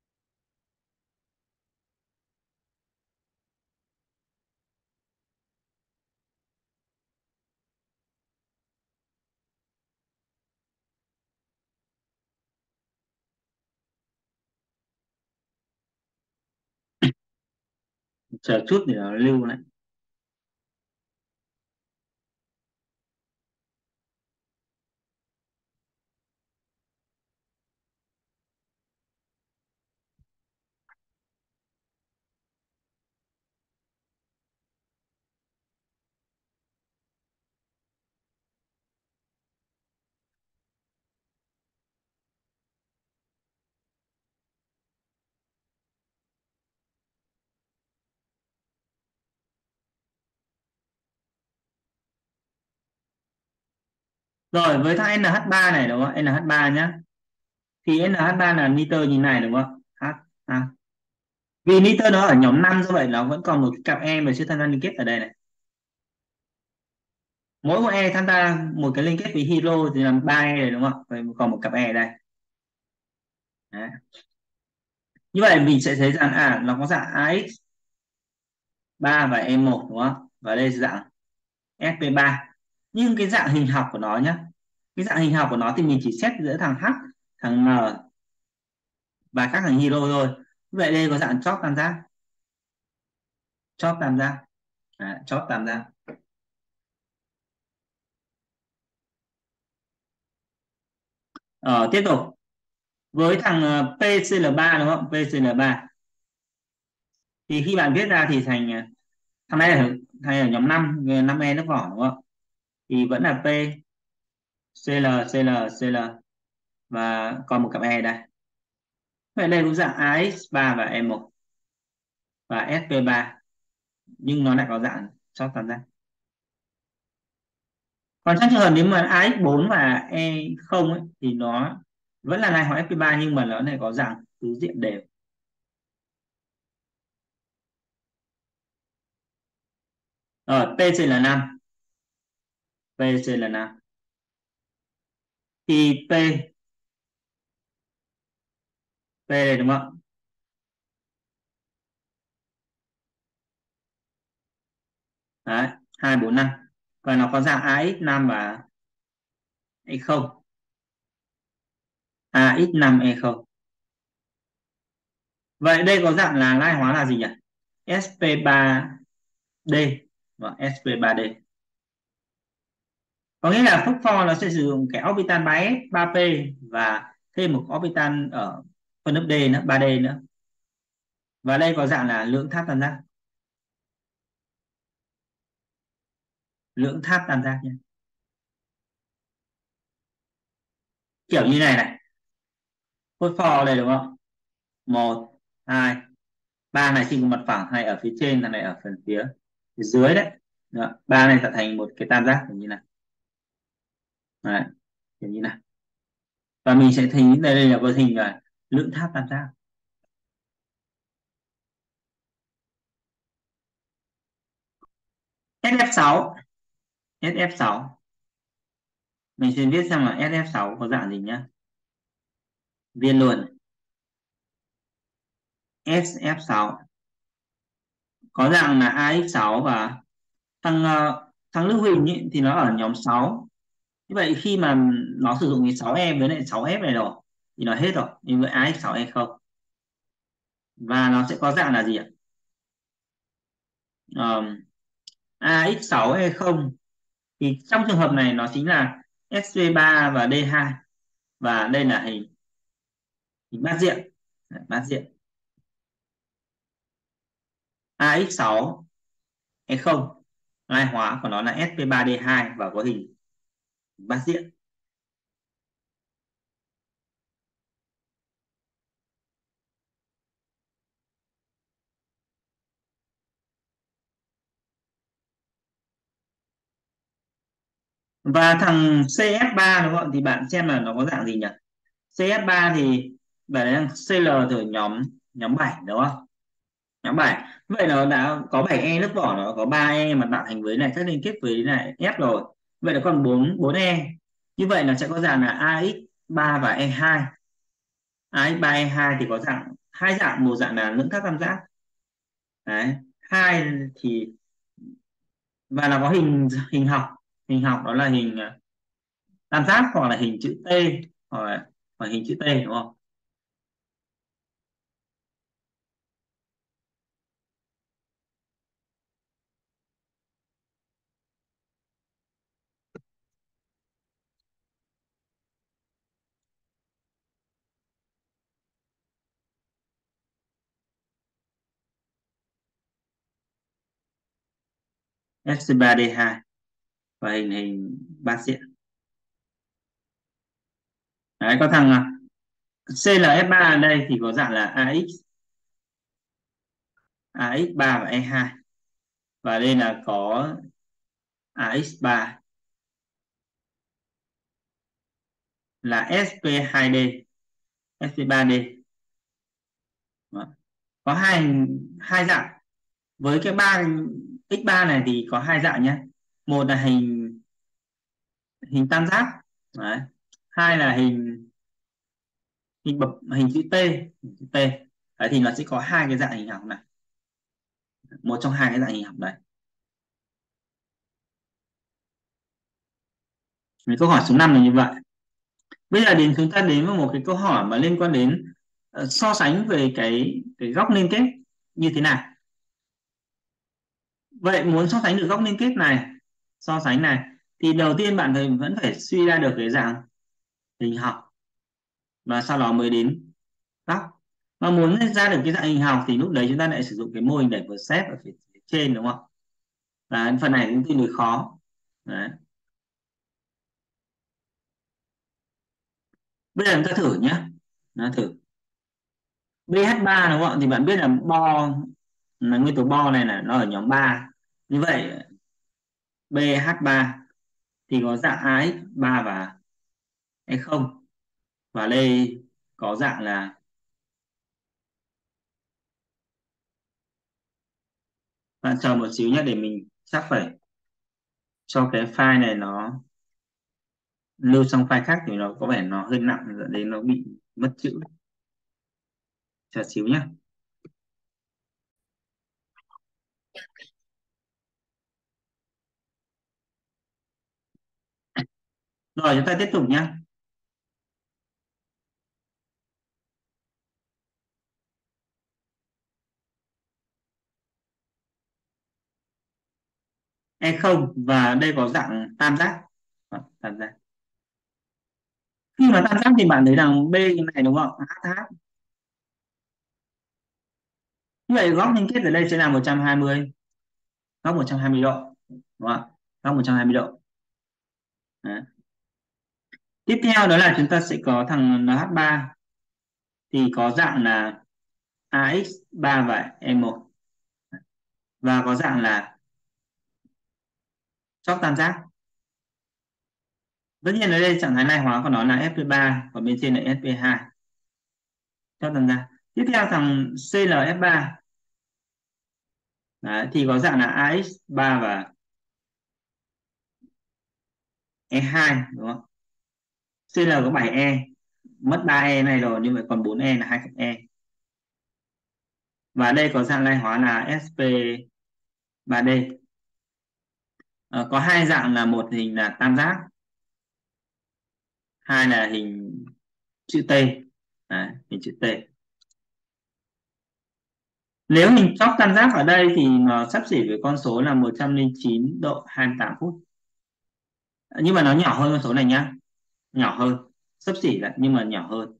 chờ chút để nó lưu lại. Rồi với thằng NH3 này đúng không, NH3 nhá, thì NH3 là nitơ như này đúng không, H, ha. Vì nitơ nó ở nhóm 5 như vậy nó vẫn còn một cái cặp E mà chưa tham gia liên kết ở đây này, mỗi một E tham gia một cái liên kết với hydro thì làm 3 E này đúng không, vậy còn một cặp E ở đây đấy. Như vậy mình sẽ thấy rằng nó có dạng AX3 và E1 đúng không, và đây là dạng SP3, nhưng cái dạng hình học của nó nhá, cái dạng hình học của nó thì mình chỉ xét giữa thằng H, thằng M và các thằng hydro thôi, vậy đây có dạng chóp tam giác, chóp tam giác, chóp tam giác. Tiếp tục với thằng PCl3 đúng không, PCl3 thì khi bạn viết ra thì thành thằng này ở, hay ở nhóm 5 5 e nước vỏ đúng không, thì vẫn là P, Cl, Cl, Cl, và còn một cặp E đây, vậy đây cũng dạng AX3 và E1 và Sp3, nhưng nó lại có dạng chóp tam giác. Còn trong trường hợp nếu mà AX4 và E0 ấy, thì nó vẫn là lai hóa FP3 nhưng mà nó này có dạng tứ diện đều. PC là 5. PC là 5 thì P này đúng không? Đấy, 2 4 5. Và nó có dạng AX5 và E0. AX5 E0. Vậy đây có dạng là lai hóa là gì nhỉ? SP3D và SP3D. Có nghĩa là phốt pho nó sẽ sử dụng cái orbital 3s 3p và thêm một orbital ở phân lớp D nữa, 3D nữa. Và đây có dạng là lượng tháp tam giác. Lượng tháp tam giác nhé. Kiểu như này. Phốt pho đây đúng không? 1 2 3 này trên mặt phẳng hay ở phía trên, thằng này ở phần phía dưới đấy. Đó. 3 này tạo thành một cái tam giác như này. Đấy. Kiểu như này. Và mình sẽ thấy đây là một hình là lượng tháp tam giác. SF6. SF6 mình sẽ viết xem là SF6 có dạng gì nhá. Viên luôn. SF6 có dạng là AX6 và thằng Lưu Huỳnh ấy, thì nó ở nhóm 6. Như vậy khi mà nó sử dụng cái 6E với lại 6F này rồi thì nó hết rồi. Như vậy AX6 không. Và nó sẽ có dạng là gì ạ? AX6 không thì trong trường hợp này nó chính là SV3 và D2 và đây là hình bát diện. Đấy, bát diện AX6 không, lai hóa của nó là SP3D2 và có hình bát diện. Và thằng CF3 đúng không? Thì bạn xem là nó có dạng gì nhỉ? CF3 thì bạn đang CL từ nhóm nhóm 7 đúng không? Nhóm 7. Vậy nó đã có 7E lớp vỏ, nó có 3E mà tạo thành với này các liên kết với này F rồi. Vậy nó còn 4E. Như vậy nó sẽ có dạng là AX3 và E2. AX3 E2 thì có dạng hai dạng, một dạng là lưỡng tháp tam giác. Đấy. Hai thì và nó có hình hình học đó là hình tam giác hoặc là hình chữ T hoặc hình chữ T đúng không? FC3D2 và hình hình ba diện. Đấy, có thằng CLF3 ở đây thì có dạng là AX3 và E2 và đây là có AX3 là SP2D SP3D. Đó. Có hai hai dạng. Với cái ba x3 này thì có hai dạng nhé. Một là hình hình tam giác. Đấy. Hai là hình hình bập hình chữ T, hình chữ T. Đấy, thì nó sẽ có hai cái dạng hình học này, một trong hai cái dạng hình học này. Thì câu hỏi số 5 là như vậy. Bây giờ chúng ta đến với một cái câu hỏi mà liên quan đến so sánh về cái góc liên kết như thế nào. Vậy muốn so sánh được góc liên kết này, so sánh này thì đầu tiên bạn phải vẫn phải suy ra được cái dạng hình học và sau đó mới đến góc. Mà muốn ra được cái dạng hình học thì lúc đấy chúng ta lại sử dụng cái mô hình đẩy vượt xếp ở phía trên đúng không? Và phần này cũng tương đối khó. Đấy. Bây giờ chúng ta thử nhé. Nó thử BH3 đúng không? Thì bạn biết là bo là nguyên tố bo này là nó ở nhóm 3. Như vậy BH3 thì có dạng AX3 và E0, và đây có dạng là, bạn chờ một xíu nhé, để mình chắc phải cho cái file này nó lưu sang file khác thì nó có vẻ nó hơi nặng, dẫn đến nó bị mất chữ. Chờ xíu nhé. Rồi chúng ta tiếp tục nhé. E0 và đây có dạng tam giác. Tam giác, khi mà tam giác thì bạn thấy rằng B như này đúng không, HH, như vậy góc liên kết ở đây sẽ là 120, góc 120 độ đúng không ạ, góc 120 độ. Đấy. Tiếp theo đó là chúng ta sẽ có thằng NH3 thì có dạng là AX3 và E1, và có dạng là chóp tam giác. Tất nhiên ở đây trạng thái lai hóa của nó là Fp3, còn bên trên là Sp2, chóp tam giác. Tiếp theo thằng ClF3. Đấy, thì có dạng là AX3 và E2 đúng không? CL có 7E, mất 3E này rồi, nhưng mà còn 4E là 2 cặp E. Và đây có dạng lai hóa là Sp3D. Có hai dạng, là một hình là tam giác, hai là hình chữ T. Đấy, hình chữ T. Nếu hình chóp tam giác ở đây thì nó xấp xỉ với con số là 109 độ 28 phút. Nhưng mà nó nhỏ hơn con số này nhá, nhỏ hơn, xấp xỉ lại nhưng mà nhỏ hơn.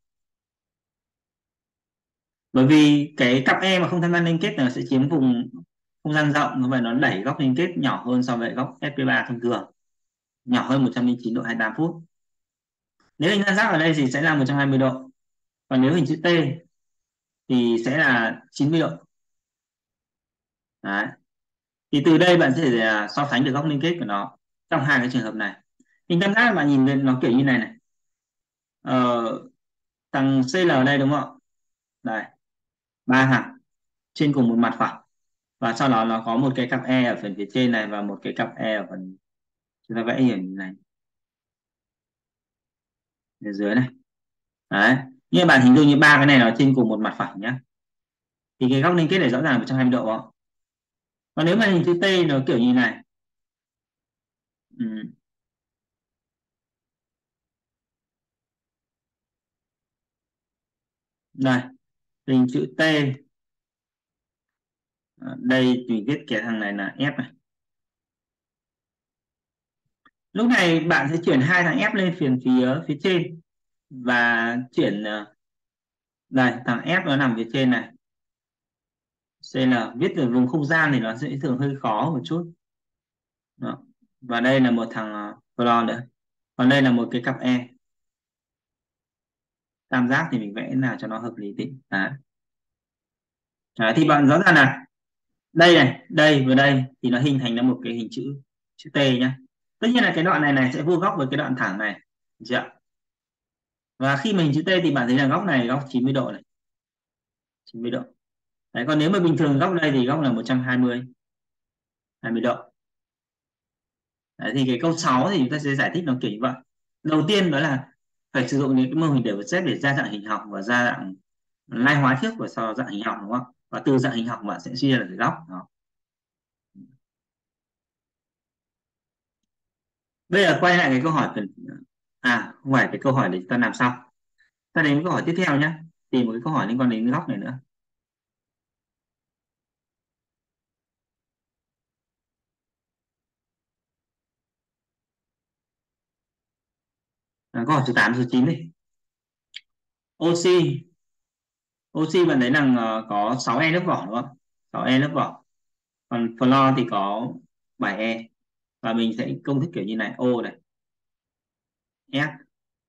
Bởi vì cái cặp E mà không tham gia liên kết nó sẽ chiếm vùng không gian rộng, và nó đẩy góc liên kết nhỏ hơn so với góc FP3 thông thường, nhỏ hơn 109 độ 28 phút. Nếu hình tam giác ở đây thì sẽ là 120 độ, còn nếu hình chữ T thì sẽ là 90 độ. Đấy. Thì từ đây bạn sẽ so sánh được góc liên kết của nó trong hai cái trường hợp này. Hình tam giác bạn nhìn lên nó kiểu như này này. Thằng CL đây đúng không, đây, ba thằng trên cùng một mặt phẳng, và sau đó nó có một cái cặp E ở phần phía trên này và một cái cặp E ở phần, chúng ta vẽ hình này phía dưới này. Đấy, như bạn hình dung như ba cái này nó trên cùng một mặt phẳng nhá, thì cái góc liên kết này rõ ràng là 120 độ đó. Còn nếu mà hình chữ T nó kiểu như này, ừ, đây hình chữ T, đây mình viết cái thằng này là F này. Lúc này bạn sẽ chuyển hai thằng F lên phía trên, và chuyển đây thằng F nó nằm phía trên này, CL viết ở vùng không gian thì nó sẽ thường hơi khó một chút. Đó. Và đây là một thằng floor nữa, còn đây là một cái cặp E. Tam giác thì mình vẽ nào cho nó hợp lý tí. Đấy. Đấy, thì bạn rõ ràng là đây này, đây và đây thì nó hình thành ra một cái hình chữ chữ T nhá. Tất nhiên là cái đoạn này sẽ vuông góc với cái đoạn thẳng này, được chưa? Và khi mình chữ T thì bạn thấy là góc này góc 90 độ này, 90 độ. Đấy, còn nếu mà bình thường góc đây thì góc là 120, 20 độ. Đấy, thì cái câu 6 thì chúng ta sẽ giải thích nó kiểu như vậy. Đầu tiên đó là phải sử dụng những cái mô hình để vật xét để ra dạng hình học và ra dạng lai hóa trước, và sau dạng hình học đúng không? Và từ dạng hình học bạn sẽ suy ra được cái góc đó. Bây giờ quay lại cái câu hỏi không phải cái câu hỏi để chúng ta làm sau. Ta đến câu hỏi tiếp theo nhé. Tìm một cái câu hỏi liên quan đến góc này nữa. Câu hỏi số 8 số 9 đi. Oxy. Oxy bạn thấy rằng có 6E lớp vỏ đúng không? 6E lớp vỏ. Còn fluor thì có 7E. Và mình sẽ công thức kiểu như này. O này, F.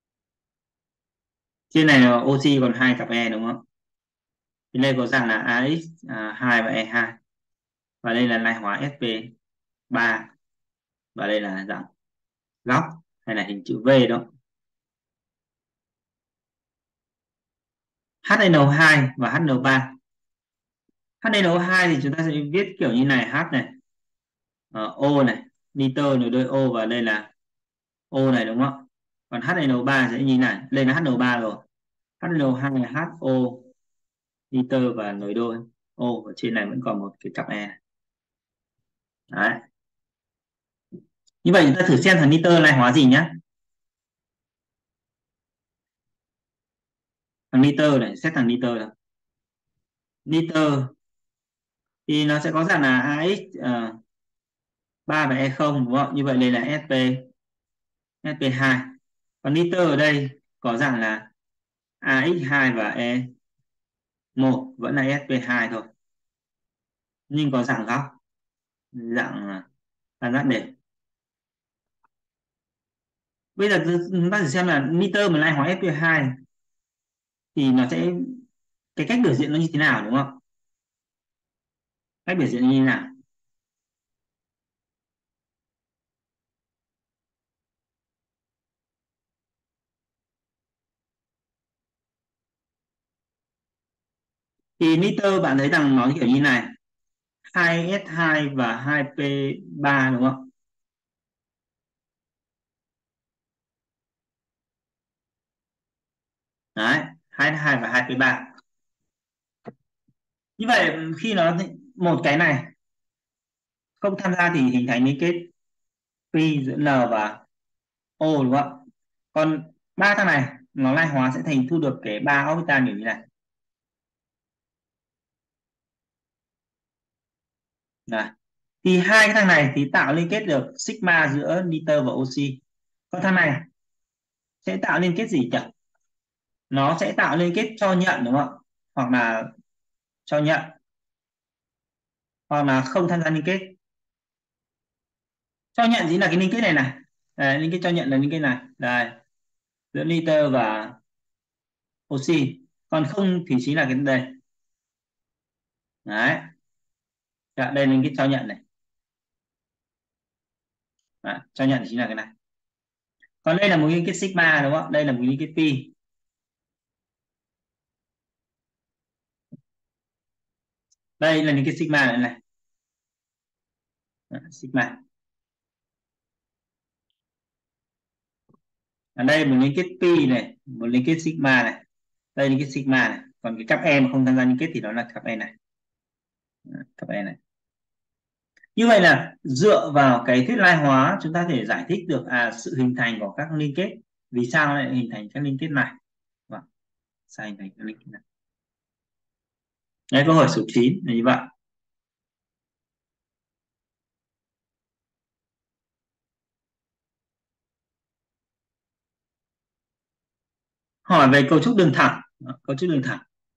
Trên này là oxy còn hai cặp E đúng không? Thì đây có dạng là AX2 và E2. Và đây là lai hóa Sp3. Và đây là dạng góc hay là hình chữ V đó. HNO2 và HNO3. HNO2 thì chúng ta sẽ viết kiểu như này, H này, O này, nitơ nối đuôi O và đây là O này đúng không? Còn HNO3 sẽ như này, đây là HNO3 rồi. HNO2 là HO nitơ và nối đuôi O, và trên này vẫn còn một cái cặp E này. Đấy. Như vậy chúng ta thử xem thằng nitơ này hóa gì nhé. Thằng nitơ này, xét thằng nitơ này. Nitơ thì nó sẽ có dạng là AX 3 và E0 đúng không? Như vậy đây là SP2. Còn nitơ ở đây có dạng là AX2 và E1, vẫn là SP2 thôi. Nhưng có dạng góc, dạng tam giác đều. Bây giờ chúng ta thử xem là nitơ mà lại hóa SP2 thì nó sẽ, cái cách biểu diễn nó như thế nào đúng không? Cách biểu diễn như thế nào? Thì nitơ bạn thấy rằng nó kiểu như này, 2S2 và 2P3 đúng không? Đấy, 2S2 và 2P3. Như vậy khi nó một cái này không tham gia thì hình thành liên kết pi giữa N và O đúng không? Còn ba thằng này nó lai hóa sẽ thành thu được cái ba orbital kiểu như này. Này. Thì hai cái thằng này thì tạo liên kết được sigma giữa nitơ và oxy. Còn thằng này sẽ tạo liên kết gì nhỉ? Nó sẽ tạo liên kết cho nhận đúng không? Hoặc là cho nhận, hoặc là không tham gia liên kết. Cho nhận chính là cái liên kết này này. Đấy, liên kết cho nhận là liên kết này. Đây, giữa nitơ và oxy. Còn không thì chính là cái đây. Đấy. Dạ, đây là liên kết cho nhận này. Đấy, cho nhận chính là cái này. Còn đây là một liên kết sigma đúng không? Đây là một liên kết pi. Đây là liên kết sigma này này. Đấy, sigma. Ở đây một liên kết pi này, một liên kết sigma này. Đây liên kết sigma này. Còn cái cặp E mà không tham gia liên kết thì đó là cặp E này. Đấy, cặp E này. Như vậy là dựa vào cái thuyết lai hóa chúng ta thể giải thích được sự hình thành của các liên kết. Vì sao lại hình thành các liên kết này? Vâng, sao hình thành các liên kết này? Đây, câu hỏi số 9 là như vậy. Hỏi về cấu trúc đường thẳng. Cấu trúc đường thẳng.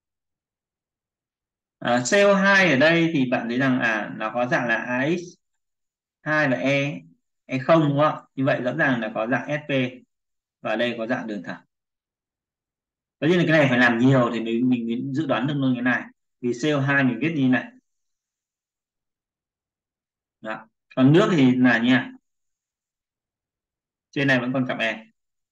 CO2 ở đây thì bạn thấy rằng nó có dạng là AX2 và E0 đúng không? Như vậy rõ ràng là có dạng SP và đây có dạng đường thẳng. Tất nhiên là cái này phải làm nhiều thì mình mới dự đoán được luôn cái này. Vì CO2 mình viết như này. Đó. Còn nước thì là nha. Trên này vẫn còn cặp E.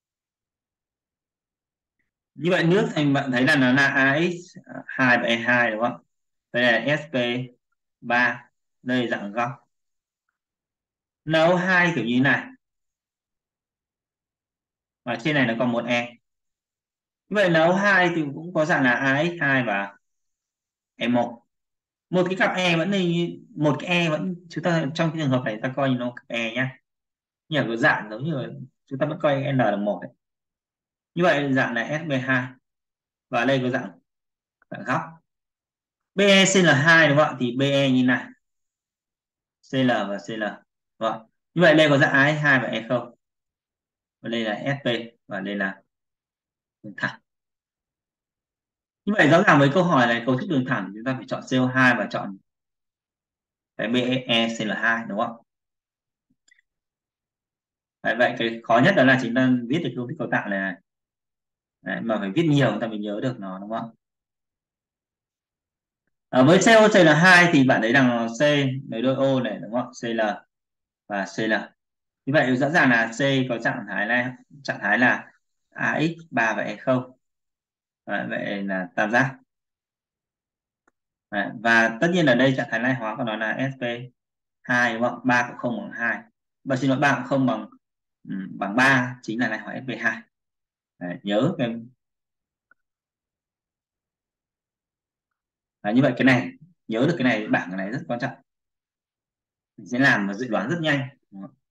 Như vậy nước thì bạn thấy là nó là AX2 và E2 đúng không? Đây là SP3. Đây là dạng góc. NO2 kiểu như này. Và trên này nó còn một E. Như vậy NO2 thì cũng có dạng là AX2 và E1. Một cái cặp E vẫn là một cái E vẫn, chúng ta trong cái trường hợp này ta coi như nó cặp E nhá. Nhưng mà cái dạng giống như là chúng ta vẫn coi N là một đấy. Như vậy dạng là SB2 và đây có dạng góc. BeCl2 đúng không ạ? Thì Be như này. Cl và Cl. Vâng. Như vậy đây có dạng AS2 và E0. Và đây là Sp và đây là đường thẳng. Như vậy rõ ràng với câu hỏi này cấu trúc đường thẳng chúng ta phải chọn CO2 và chọn cái BeCl2 đúng không? Đấy, vậy cái khó nhất đó là chúng ta viết được công thức cấu tạo này. Đấy, mà phải viết nhiều người ta mới nhớ được nó đúng không? Với COCl2 thì bạn thấy rằng C nối đôi O này đúng không? Cl và Cl. Như vậy rõ ràng là C có trạng thái là AX 3 và E không. Đấy, vậy là tam giác. Đấy, và tất nhiên ở đây trạng thái lai hóa của nó là SP2 đúng không? 3 cộng không bằng 2. Và xin lỗi, 3 cộng không bằng bằng 3 chính là lai hóa SP2. Đấy, nhớ cái như vậy cái này, nhớ được cái này, bảng cái này rất quan trọng. Mình sẽ làm và dự đoán rất nhanh. Đúng không?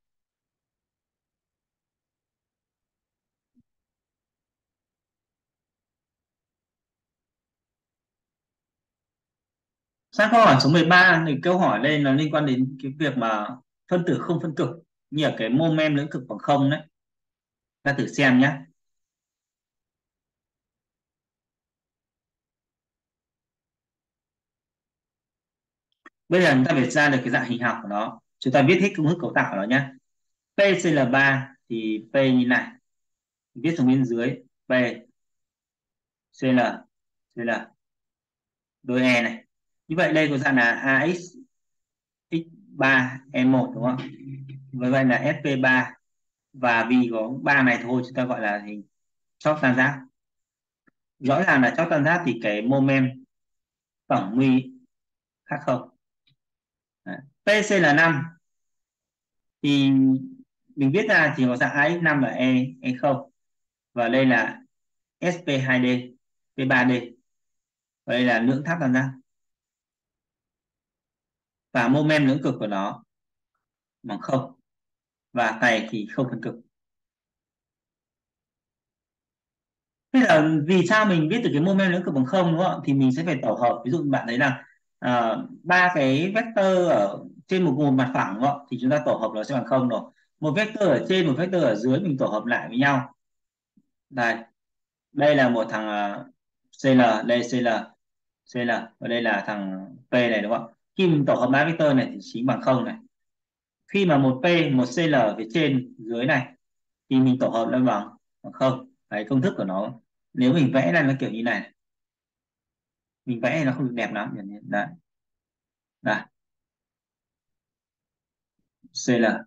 Sang câu hỏi số 13 thì câu hỏi đây nó liên quan đến cái việc mà phân tử không phân cực, như ở cái mô men lưỡng cực bằng không đấy. Ta thử xem nhé. Bây giờ chúng ta phải ra được cái dạng hình học của nó. Chúng ta viết hết công thức cấu tạo của nó nhé. PCl3 thì P như này. Viết xuống bên dưới. P, Cl, Cl, đôi E này. Như vậy đây có dạng là AX X3E1 đúng không? Với vậy là SP3. Và vì có 3 này thôi chúng ta gọi là hình chóp tam giác. Rõ ràng là chóp tam giác thì cái moment tổng nguy khác không. Đấy. PC là 5 thì mình viết ra chỉ có dạng AX5 là E không, và đây là SP2D, P3D, và đây là lưỡng tháp tam giác, và moment lưỡng cực của nó bằng không, và tay thì không phân cực. Bây giờ vì sao mình biết được cái moment lưỡng cực bằng không đúng không? Thì mình sẽ phải tổ hợp. Ví dụ bạn thấy là ba cái vector ở trên một mặt phẳng đúng không? Thì chúng ta tổ hợp nó sẽ bằng không rồi. Một vector ở trên, một vector ở dưới, mình tổ hợp lại với nhau. Đây, đây là một thằng CL, đây CL, CL, và đây là thằng P này đúng không? Khi mình tổ hợp ba vector này thì chính bằng không này. Khi mà một P, một CL ở phía trên dưới này thì mình tổ hợp nó bằng không. Đấy, công thức của nó nếu mình vẽ ra nó kiểu như này, mình vẽ thì nó không được đẹp lắm. Đấy, đây, CL.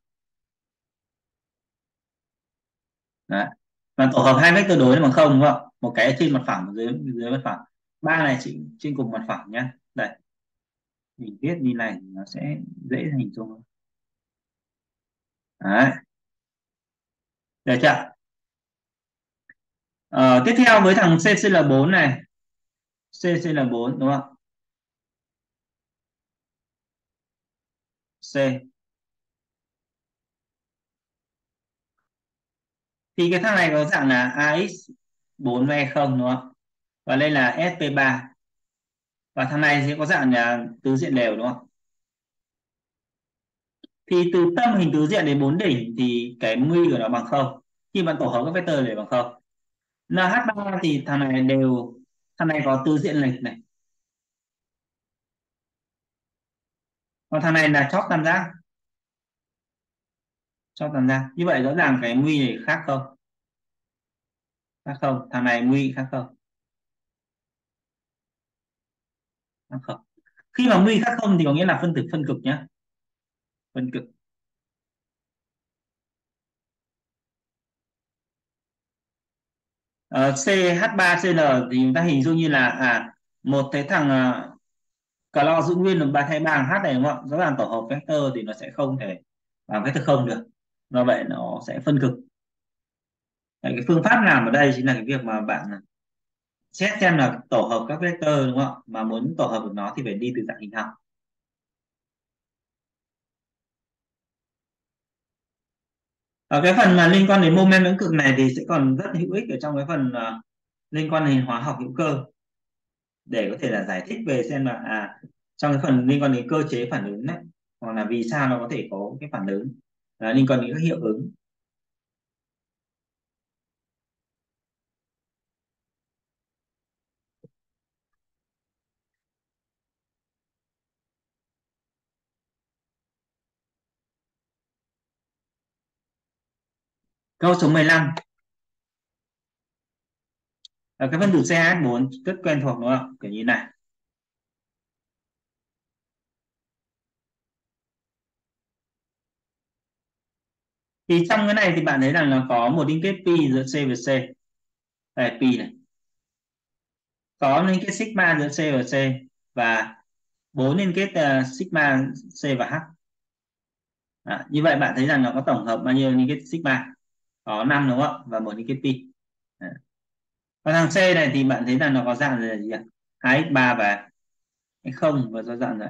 Đấy, và tổ hợp hai vector đối là bằng không đúng không? Một cái ở trên mặt phẳng, một dưới dưới mặt phẳng. Ba này chỉ trên cùng mặt phẳng nhé. Đây, mình viết như này thì nó sẽ dễ hình dung hơn. Đấy, được chưa? Tiếp theo với thằng CCl4 này, CCl4 đúng không? C thì cái thằng này có dạng là AX4 ve không đúng không? Và đây là SP3, và thằng này sẽ có dạng là tứ diện đều đúng không? Thì từ tâm hình tứ diện đến bốn đỉnh thì cái nguy của nó bằng không, khi bạn tổ hợp các vector để bằng không. NH3 thì thằng này đều, thằng này có tứ diện lệch này, còn thằng này là chóp tam giác, chóp tam giác. Như vậy rõ ràng cái nguy này khác không? Khác không? Thằng này nguy khác không? Khác không? Khi mà nguy khác không thì có nghĩa là phân tử phân cực nhé, phân cực. CH3Cl thì chúng ta hình dung như là một cái thằng clo giữ nguyên được ba thay bằng H này đúng không? Rõ ràng tổ hợp vector thì nó sẽ không thể bằng vector không được, do vậy nó sẽ phân cực. Đấy, cái phương pháp làm ở đây chính là cái việc mà bạn xét xem là tổ hợp các vector đúng không, mà muốn tổ hợp được nó thì phải đi từ dạng hình học. Ở cái phần mà liên quan đến mô men lưỡng cực này thì sẽ còn rất hữu ích ở trong cái phần liên quan đến hóa học hữu cơ, để có thể là giải thích về xem là trong cái phần liên quan đến cơ chế phản ứng đấy, hoặc là vì sao nó có thể có cái phản ứng liên quan đến các hiệu ứng. Câu số 15 là cái phân tử CH4 rất quen thuộc đúng không, kiểu như này. Thì trong cái này thì bạn thấy rằng là có một liên kết pi giữa C và C. Đây pi này, có liên kết sigma giữa C và C, và 4 liên kết sigma C và H. Như vậy bạn thấy rằng nó có tổng hợp bao nhiêu liên kết sigma? Có 5 đúng không? Và một liên kết pi. Đó. Còn thằng C này thì bạn thấy rằng nó có dạng là gì ạ? AX3 và X0, và do dạng là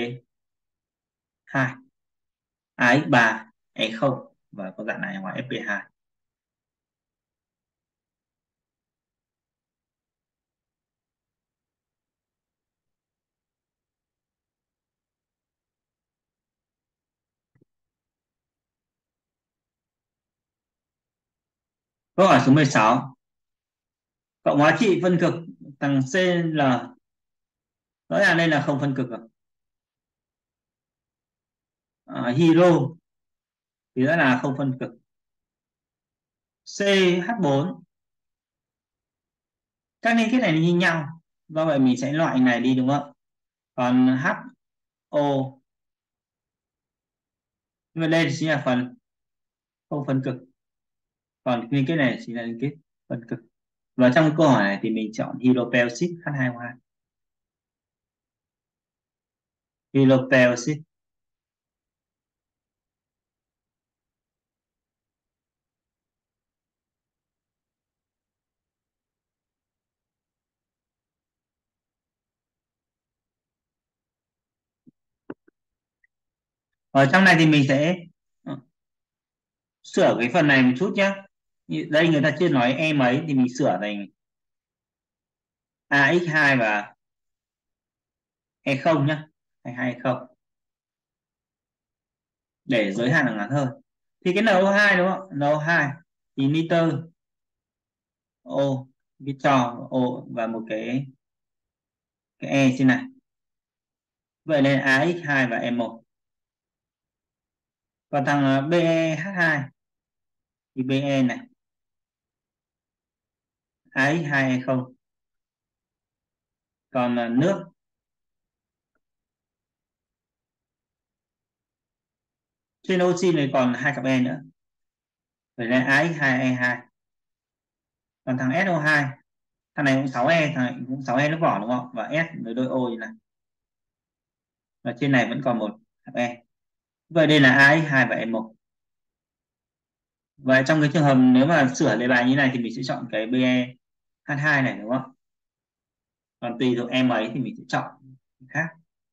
Fp2, AX3 E0, và có dạng này ngoài Fp2. Câu hỏi số 16. Cộng hóa trị phân cực thằng CL, rõ ràng đây là không phân cực rồi. Hydro thì rất là không phân cực. CH4, các liên kết này như nhau, do vậy mình sẽ loại này đi đúng không? Còn HO, nhưng mà đây chính là phần không phân cực, còn liên kết này chính là liên kết phân cực. Và trong câu hỏi này thì mình chọn hydroperoxit H2O2. Hydroperoxit. Ở trong này thì mình sẽ sửa cái phần này một chút nhé. Đây người ta chưa nói e mấy thì mình sửa thành AX2 và E0 nhé, hay hai không, để giới hạn là ngắn hơn. Thì cái NO2 đúng không? NO2 thì nitơ O, cái trò O và một cái E trên này. Vậy nên AX2 và E1. Còn thằng BeH2 thì Be này, AX2 E0. Còn nước, trên oxy này còn hai cặp E nữa, vậy nên AX2E2. Còn thằng SO2, thằng này cũng 6E, thằng này cũng 6E lớp vỏ đúng không? Và S với đôi O như này, và trên này vẫn còn một cặp E. Vậy đây là AX2 và E1. Và trong cái trường hợp nếu mà sửa đề bài như này thì mình sẽ chọn cái BeH2 này đúng không? Còn tùy thuộc em ấy thì mình sẽ chọn cái khác.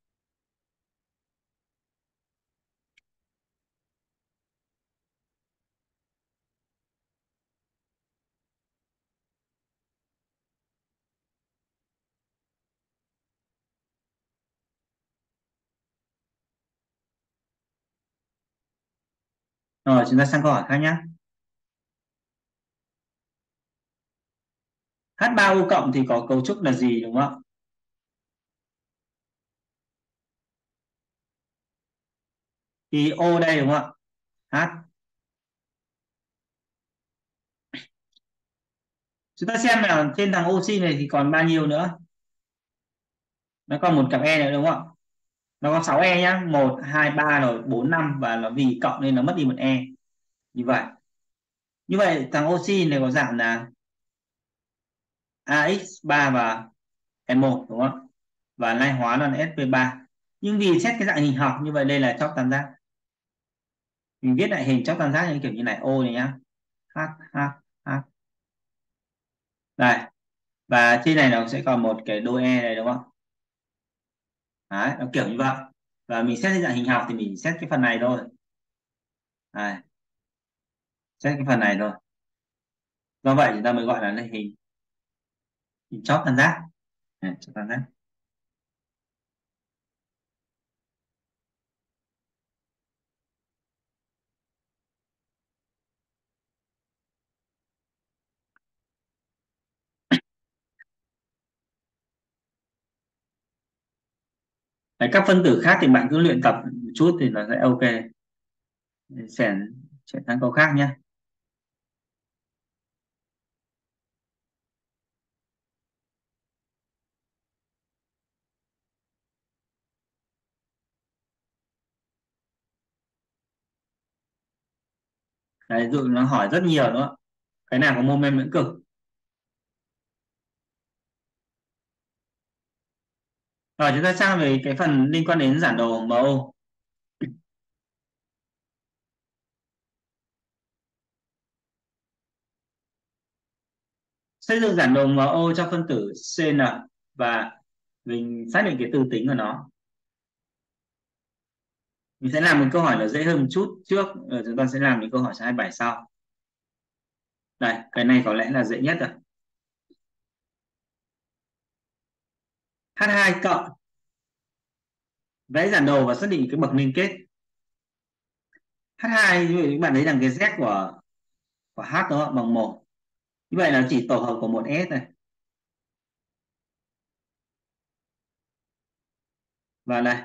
Rồi chúng ta sang câu hỏi khác nhé. H3O cộng thì có cấu trúc là gì đúng không? Thì O đây đúng không ạ? H. Chúng ta xem là trên thằng oxy này thì còn bao nhiêu nữa. Nó còn một cặp E nữa đúng không? Nó có 6 E nhá, 1 2 3 rồi 4 5, và nó vì cộng nên nó mất đi một E. Như vậy. Như vậy thằng oxy này có dạng là AX3 và E1 đúng không? Và lai hóa là SP3. Nhưng vì xét cái dạng hình học như vậy, đây là chóp tam giác. Mình viết lại hình chóp tam giác như kiểu như này, O này nhá. H H H. Đây. Và trên này nó sẽ còn một cái đôi E này đúng không? Đấy, nó kiểu như vậy. Và mình xét dạng hình học thì mình xét cái phần này thôi. Đây, xét cái phần này thôi. Do vậy chúng ta mới gọi là hình chóp tam giác. Đấy, chóp tam giác. Đấy, các phân tử khác thì bạn cứ luyện tập một chút thì nó sẽ ok. Chuyển sang câu khác nhé. Đấy, dụ nó hỏi rất nhiều đúng không, cái nào có mô men lưỡng cực. Rồi chúng ta sang về cái phần liên quan đến giản đồ MO. Xây dựng giản đồ MO cho phân tử CN và mình xác định cái từ tính của nó. Mình sẽ làm một câu hỏi nó dễ hơn một chút trước, rồi chúng ta sẽ làm những câu hỏi hai bài sau. Đây, cái này có lẽ là dễ nhất rồi. H2 cộng, vẽ giản đồ và xác định cái bậc liên kết. H2 như vậy các bạn thấy rằng cái Z của H đó bằng 1. Như vậy là chỉ tổ hợp của một S này. Và đây,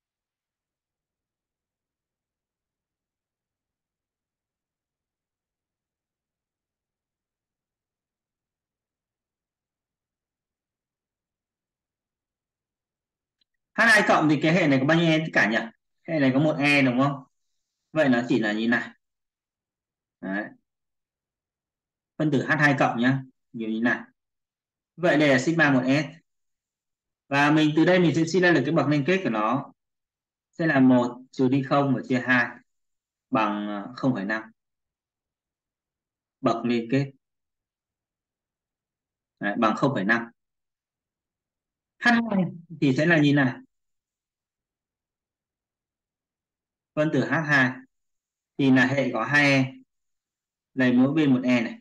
H2 cộng thì cái hệ này có bao nhiêu E tất cả nhỉ? Hệ này có một E đúng không? Vậy nó chỉ là như này. Đấy. Phân tử H2 cộng nhá, như thế này. Vậy đây là sigma 1S. Và mình từ đây mình sẽ suy ra được cái bậc liên kết của nó sẽ là 1 trừ đi 0 và chia 2 bằng 0,5. Bậc liên kết. Đấy, bằng 0,5. H2 thì sẽ là như này. Phân tử H2 thì là hệ có 2 E, lấy mỗi bên một E này.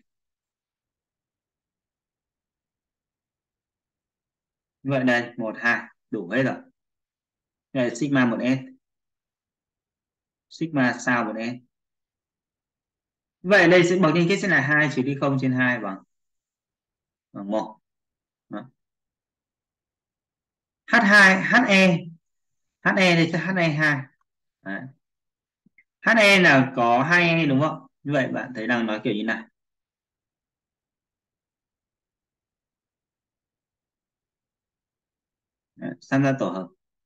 Vậy đây 1 2 đủ hết rồi. Đây là sigma 1S, sigma sao 1S. Vậy đây sẽ bậc liên kết sẽ là 2 trừ đi 0 trên 2 bằng 1. H2 HE, HE đây sẽ HE2. Đấy. HE là có 2 E đúng không? Như vậy bạn thấy rằng nó kiểu như này. Đấy, tham gia tổ hợp.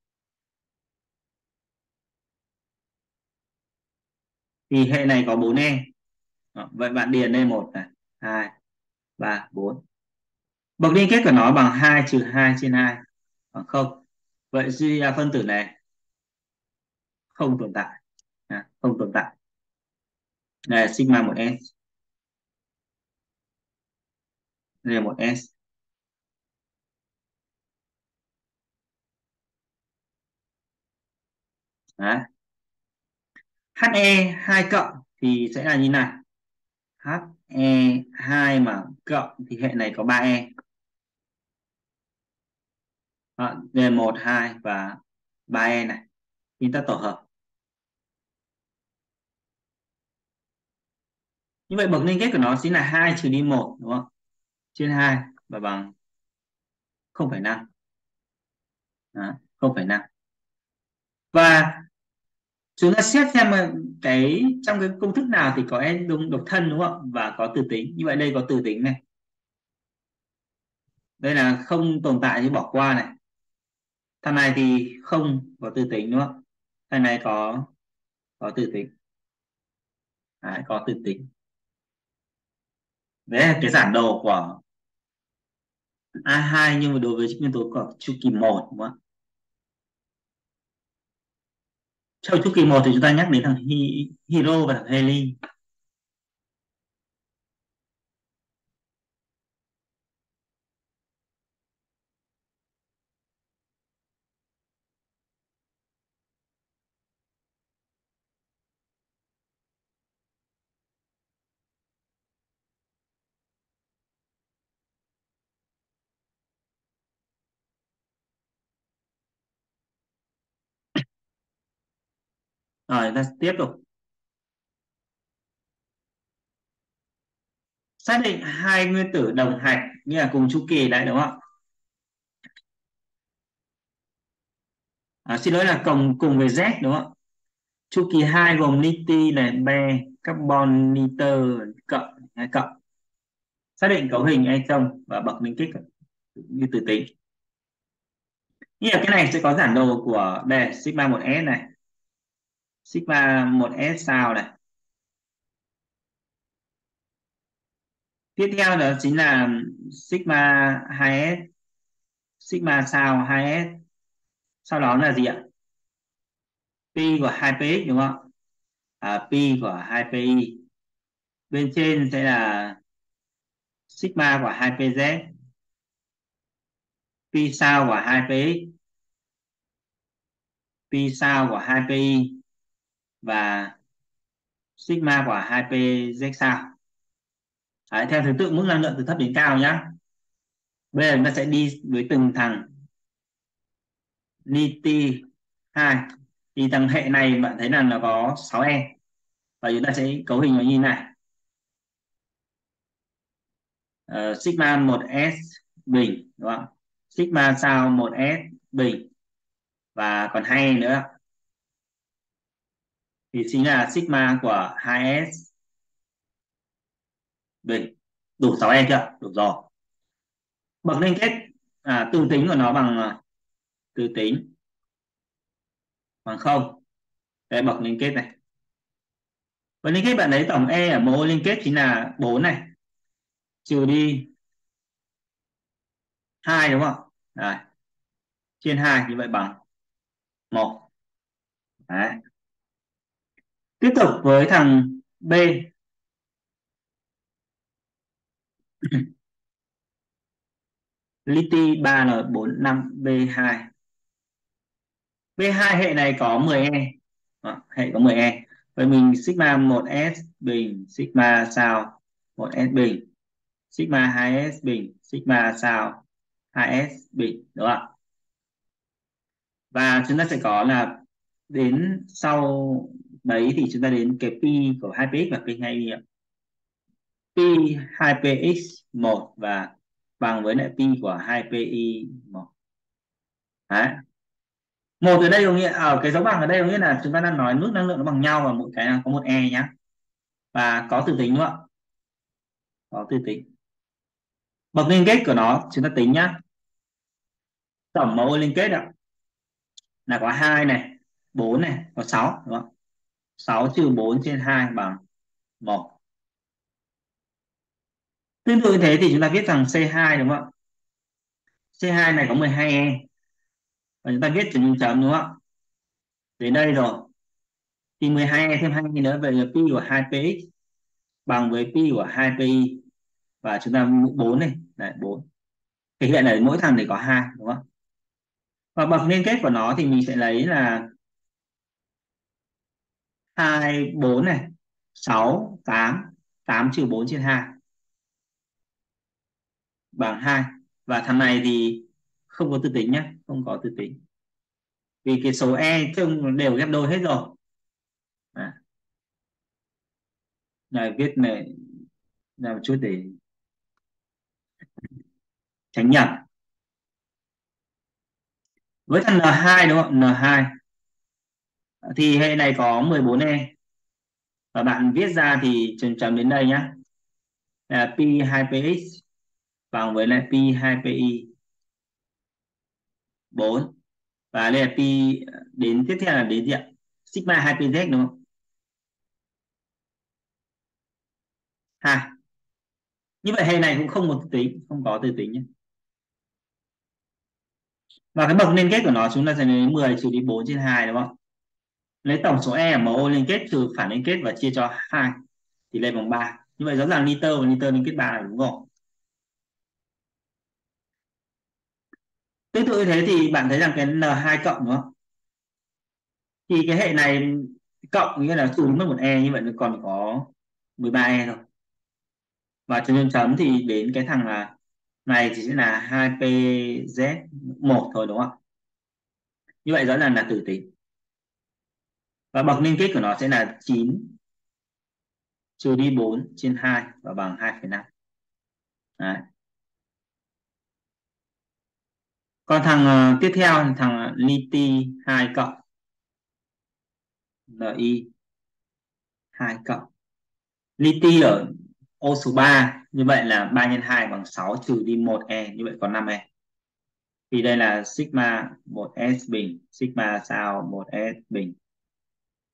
Thì hệ này có 4 E. Đó, vậy bạn điền đây 1 này, 2, 3, 4. Bậc liên kết của nó bằng 2 trừ 2 trên 2 bằng 0. Vậy suy ra phân tử này không tồn tại. Không tồn tại. Đây là sigma 1S. Đây là 1S. Đấy. HE 2 cộng thì sẽ là như này. HE 2 mà cộng thì hệ này có 3 E. Đó, đây là 1, 2 và 3 E này. Chúng ta tổ hợp. Như vậy bậc liên kết của nó chính là 2 trừ đi 1 đúng không? Trên 2 và bằng 0,5. Đó, 0,5. Và chúng ta xét xem cái trong cái công thức nào thì có n độc thân đúng không, và có từ tính. Như vậy đây có từ tính này, đây là không tồn tại thì bỏ qua này. Thằng này thì không có từ tính đúng không, thằng này có từ tính. Đấy, có từ tính. Đấy là cái giản đồ của A2 nhưng mà đối với nguyên tố của chu kỳ 1 đúng không? Trong chu kỳ 1 thì chúng ta nhắc đến thằng Hiro và thằng Heli. Rồi ta tiếp tục xác định hai nguyên tử đồng hạch như là cùng chu kỳ đấy đúng không? Xin lỗi là cùng với Z đúng không? Chu kỳ 2 gồm lithi này, be, carbon, nitơ, cộng hay cộng. Xác định cấu hình atom và bậc liên kết như từ tính. Như là cái này sẽ có giản đồ của đây sigma 1S này, sigma 1S sao này. Tiếp theo đó chính là sigma 2s, sigma sao 2s, sau đó là gì ạ? Pi của 2px đúng không? Pi của 2pi, bên trên sẽ là sigma của 2pz, pi sao của 2px, pi sao của 2pi và sigma của 2pz sao. Đấy, theo thứ tự mức năng lượng từ thấp đến cao nhá. Bây giờ chúng ta sẽ đi với từng thằng li-ti 2. Thì thằng hệ này bạn thấy là nó có 6e, và chúng ta sẽ cấu hình nó như này. Sigma 1s bình đúng không? Sigma sao 1s bình, và còn 2 nữa thì chính là sigma của 2s bình. Đủ 6e chưa? Đủ rồi. Bậc liên kết tương tính của nó bằng tương tính bằng 0. Đây bậc liên kết này. Và liên kết bạn lấy tổng e ở mẫu liên kết chính là 4 này, trừ đi 2 đúng không? Đấy. Trên 2 như vậy bằng 1. Đấy. Tiếp tục với thằng B. Li-ti 3N45B2. B2 hệ này có 10e. Hệ có 10e. Vậy mình sigma 1s bình, sigma sao 1s bình, sigma 2s bình, sigma sao 2s bình đúng không ạ? Và chúng ta sẽ có là đến sau đấy thì chúng ta đến cái pi của 2px và pi 2y ạ. Pi 2px 1 và bằng với lại pi của 2pi 1. Đấy. Một ở đây có nghĩa ở cái dấu bằng ở đây có nghĩa là chúng ta đang nói mức năng lượng nó bằng nhau và mỗi cái là có một e nhá. Và có từ tính đúng không ạ? Có từ tính. Bậc liên kết của nó chúng ta tính nhá. Tổng mẫu liên kết ạ là có 2 này, 4 này, có 6 đúng không? 6 trừ 4 trên 2 bằng 1. Tương tự như thế thì chúng ta viết rằng C2 đúng không ạ? C2 này có 12e. Và chúng ta viết chấm chấm đúng không ạ? Đến đây rồi. Thì 12e thêm 2 nữa về pi của 2px bằng với pi của 2pi, và chúng ta mũ 4 này, đấy 4. Thể hiện là mỗi thằng để có 2 đúng không? Và bậc liên kết của nó thì mình sẽ lấy là 2 4 này, 6 8, 8 trừ 4 trên 2 bằng 2. Và thằng này thì không có từ tính nhé, không có từ tính. Vì cái số e chung đều ghép đôi hết rồi. Này viết này là một chút để tránh nhầm. Với thằng N2 đúng không? N2 thì hệ này có 14e, và bạn viết ra thì chấm chấm đến đây nhá, là pi 2px bằng với lại pi 2pi 4, và đây là pi đến tiếp theo là đến gì ạ? Sigma 2pz đúng không? 2. Như vậy hệ này cũng không có từ tính, không có từ tính nhé. Và cái bậc liên kết của nó chúng ta sẽ lấy 10 trừ đi 4 trên 2 đúng không? Lấy tổng số e ở mẫu liên kết trừ phản liên kết và chia cho 2 thì lên bằng 3. Như vậy rõ ràng nitơ và nitơ liên kết 3 là đúng rồi. Tương tự như thế thì bạn thấy rằng cái N2 cộng đúng không? Thì cái hệ này cộng nghĩa là trừ mất một e, như vậy nó còn có 13e thôi. Và chấm chấm thì đến cái thằng là này thì sẽ là 2pz1 thôi đúng không? Như vậy rõ ràng là tử tính. Và bậc liên kết của nó sẽ là 9 trừ đi 4 trên 2 và bằng 2,5. Đấy. Còn thằng tiếp theo là thằng li-ti 2 cộng li 2 cộng. Li-ti ở ô số 3, như vậy là 3 nhân 2 bằng 6 trừ đi 1e, như vậy còn 5e. Thì đây là sigma 1s bình, sigma sao 1s bình,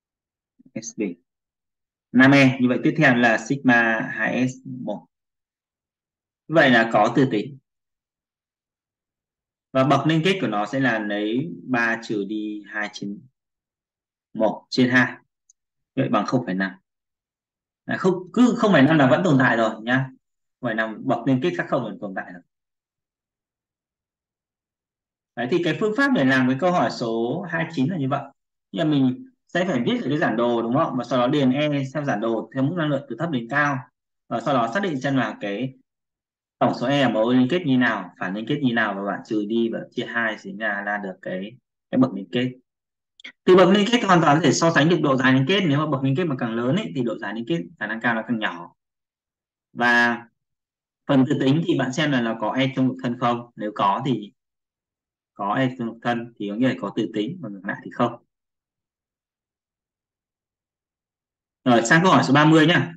s bình 5e. Như vậy tiếp theo là sigma 2s1. Vậy là có từ tính. Và bậc liên kết của nó sẽ là lấy 3 trừ đi 2 trên 1/2. Vậy bằng 0,5. Không, cứ 0,5 là vẫn tồn tại rồi nhá. 0,5 bậc liên kết khác không còn tồn tại được. Đấy, thì cái phương pháp để làm cái câu hỏi số 29 là như vậy. Nhưng mà mình sẽ phải viết cái bản đồ đúng không? Và sau đó điền E theo bản đồ theo mức năng lượng từ thấp đến cao. Và sau đó xác định xem là cái tổng số E ở mẫu liên kết như nào, phản liên kết như nào, và bạn trừ đi và chia 2 thì là ra được cái bậc liên kết. Từ bậc liên kết hoàn toàn có thể so sánh được độ dài liên kết. Nếu mà bậc liên kết mà càng lớn ấy, thì độ dài liên kết khả năng cao nó càng nhỏ. Và phần từ tính thì bạn xem là nó có E trong lục thân không. Nếu có thì có E trong lục thân thì có nghĩa là có từ tính, còn ngược lại thì không. Rồi sang câu hỏi số 30 nhá.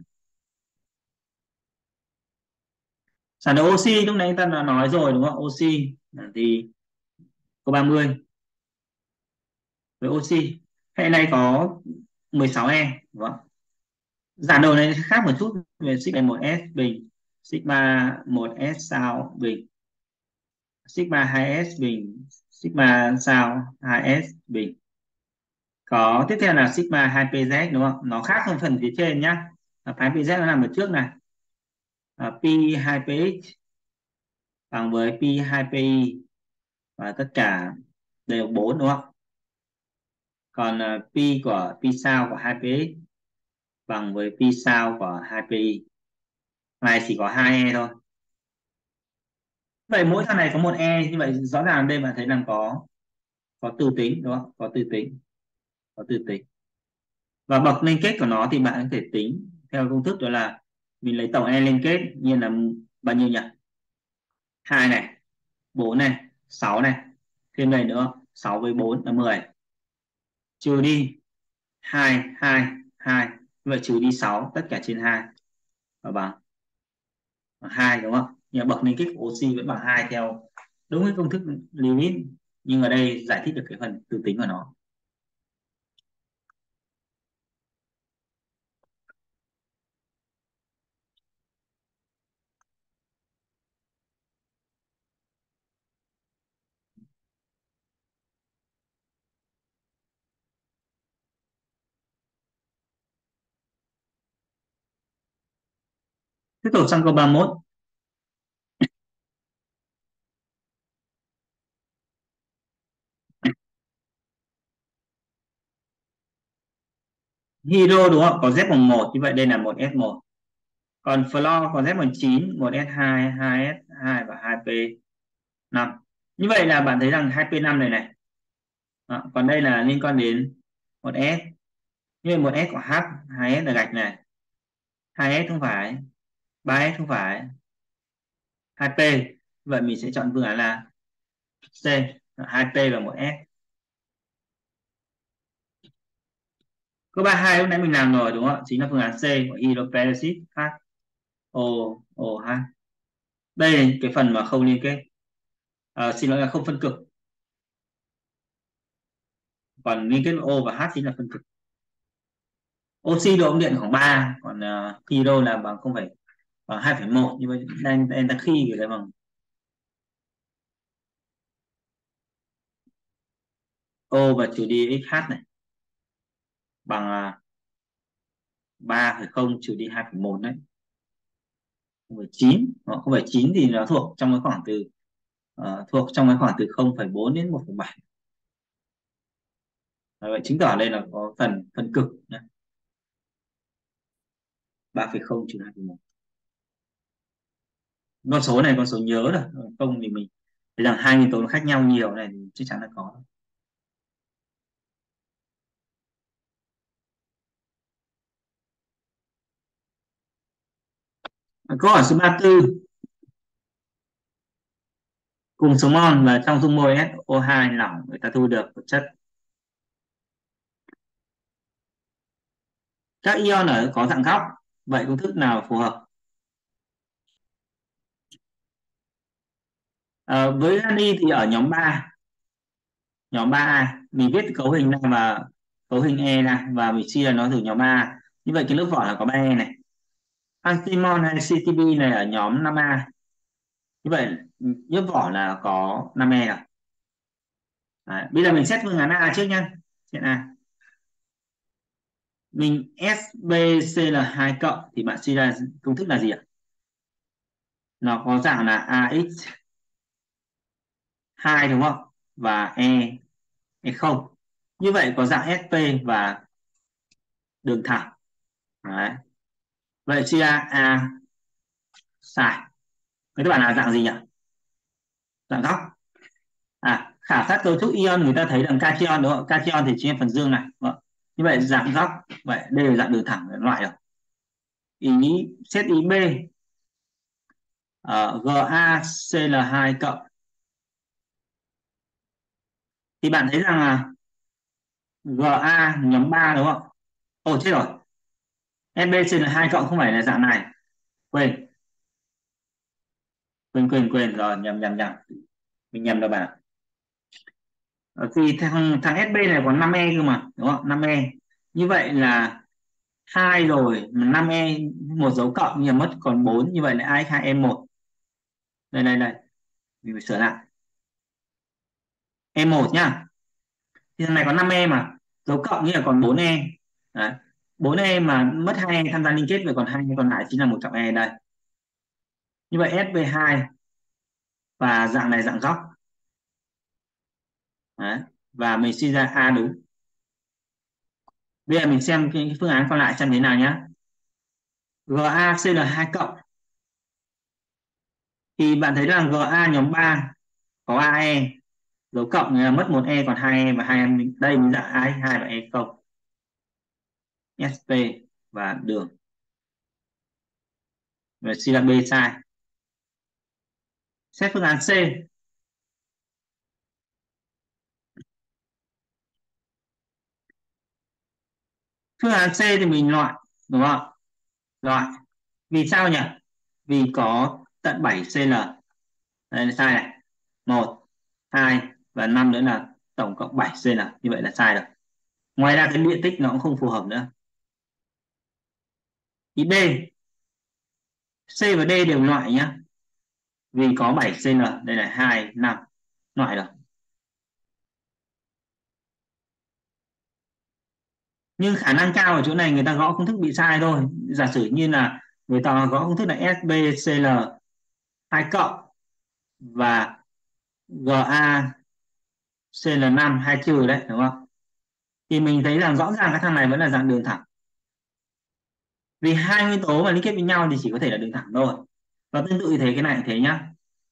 Sản lượng oxy lúc nãy ta đã nói rồi đúng không? Oxy thì câu 30 với oxy hệ này có 16 E đúng không? Giản đồ này khác một chút về sigma 1s bình, sigma 1s sao bình, sigma 2s bình, sigma sao 2s bình. Có tiếp theo là sigma 2pz đúng không? Nó khác hơn phần phía trên nhá. Phái pz nó nằm ở trước này. Pi 2px bằng với pi 2pi và tất cả đều 4 đúng không? Còn pi của pi sao của 2px bằng với pi sao của 2pi. Này chỉ có 2 e thôi. Vậy mỗi thằng này có một e, như vậy rõ ràng đây bạn thấy rằng có từ tính đúng không? Có từ tính, có từ tính. Và bậc liên kết của nó thì bạn có thể tính theo công thức, đó là mình lấy tổng e liên kết như là bao nhiêu nhỉ? 2 này, 4 này, 6 này, thêm này nữa, 6 với 4 là 10, trừ đi 2 2 2, vậy trừ đi 6 tất cả trên 2 và bằng 2 đúng không? Nhưng bậc liên kết của oxy vẫn bằng 2 theo đúng cái công thức Lewis, nhưng ở đây giải thích được cái phần từ tính của nó. Tiếp tục sang câu 31. Hydro đúng không? Có Z bằng 1, như vậy đây là 1S1. Còn flo có Z bằng 9, 1S2, 2S2 và 2P5. Như vậy là bạn thấy rằng 2P5 này này. Đó, còn đây là liên quan đến 1S. Như vậy 1S của H, 2S là gạch này. 2S không phải, 3S không phải, 2P. Vậy mình sẽ chọn phương án là C, 2P và 1S. Câu 32 lúc nãy mình làm rồi đúng không? Chính là phương án C của hydroperoxit HOOH. Đây là cái phần mà không liên kết. Xin lỗi là không phân cực. Còn liên kết O và H chính là phân cực. Oxy độ âm điện khoảng 3, còn hydro là bằng 0, bằng 2,1, như vậy đang ta khi cái đấy bằng O và trừ đi XH này bằng 3,0 trừ đi 2,1 đấy, 0,9. 0,9 thì nó thuộc trong cái khoảng từ thuộc trong cái khoảng từ 0,4 đến 1,7. Vậy chứng tỏ đây là có phần phân cực nhé. 3,0 trừ 2,1. Con số này con số nhớ rồi, không thì mình thấy rằng hai nguyên tố nó khác nhau nhiều này thì chắc chắn là có. Câu hỏi số 34. Cùng số mol và trong dung môi SO2 lỏng người ta thu được một chất. Các ion ở có dạng góc, vậy công thức nào phù hợp? Với Hani thì ở nhóm 3, nhóm 3A mình viết cấu hình này và cấu hình E này và mình chia là nó từ nhóm A. Như vậy cái lớp vỏ là có 3E này. Antimon hay CTB này ở nhóm 5A. Như vậy lớp vỏ là có 5e rồi. Đấy. Bây giờ mình xét phương án A trước nhá. Xét A. Mình SBC là 2 cộng thì bạn suy ra công thức là gì ạ? Nó có dạng là AX 2 đúng không? Và E không. Như vậy có dạng SP và đường thẳng. Đấy. Vậy suy ra A sai. Thế các bạn là dạng gì nhỉ? Dạng góc. Khảo sát cấu trúc ion người ta thấy rằng cation đúng không? Cation thì chia phần dương này. Đúng không? Như vậy dạng góc. Vậy đây là dạng đường thẳng loại rồi. Xét ý B. GaCl2 cộng. Thì bạn thấy rằng là Ga nhóm 3 đúng không? Ồ chết rồi. SbCl2 cộng không phải là dạng này. Quên, quên rồi, nhầm. Mình nhầm rồi bạn ạ. Vì thằng SB này còn 5e cơ mà, đúng không? 5e. Như vậy là 2 rồi, 5e một dấu cộng nhưng mà mất còn 4, như vậy là AX2E1. Đây. Mình phải sửa lại. E1 nhá. Thì thằng này có 5e mà, dấu cộng như là còn 4e. Đấy. 4e mà mất 2e tham gia liên kết, vậy còn 2 còn lại chính là một trọng e đây. Như vậy SB2 và dạng này dạng góc. Đấy. Và mình suy ra A đúng. Bây giờ mình xem cái phương án còn lại xem thế nào nhé. GaCl2 cộng thì bạn thấy là Ga nhóm 3 có AE, dấu cộng là mất một e còn 2e và 2 em đây mình dạng AX2 và E không. SP và đường. Và suy ra B sai. Xét phương án C. Phương án C thì mình loại đúng không? Loại. Vì sao nhỉ? Vì có tận 7 CL. Đây là sai này. 1, 2 và 5 nữa là tổng cộng 7 CL. Như vậy là sai rồi. Ngoài ra cái điện tích nó cũng không phù hợp nữa. Ý D. C và D đều loại nhá. Vì có 7 CL. Đây là 2, 5. Loại rồi. Nhưng khả năng cao ở chỗ này người ta gõ công thức bị sai thôi. Giả sử như là người ta gõ công thức là SbCl 2 cộng và GaCl5 2 trừ đấy đúng không? Thì mình thấy rằng rõ ràng cái thằng này vẫn là dạng đường thẳng. Vì hai nguyên tố mà liên kết với nhau thì chỉ có thể là đường thẳng thôi. Và tương tự như thế cái này cũng thế nhá.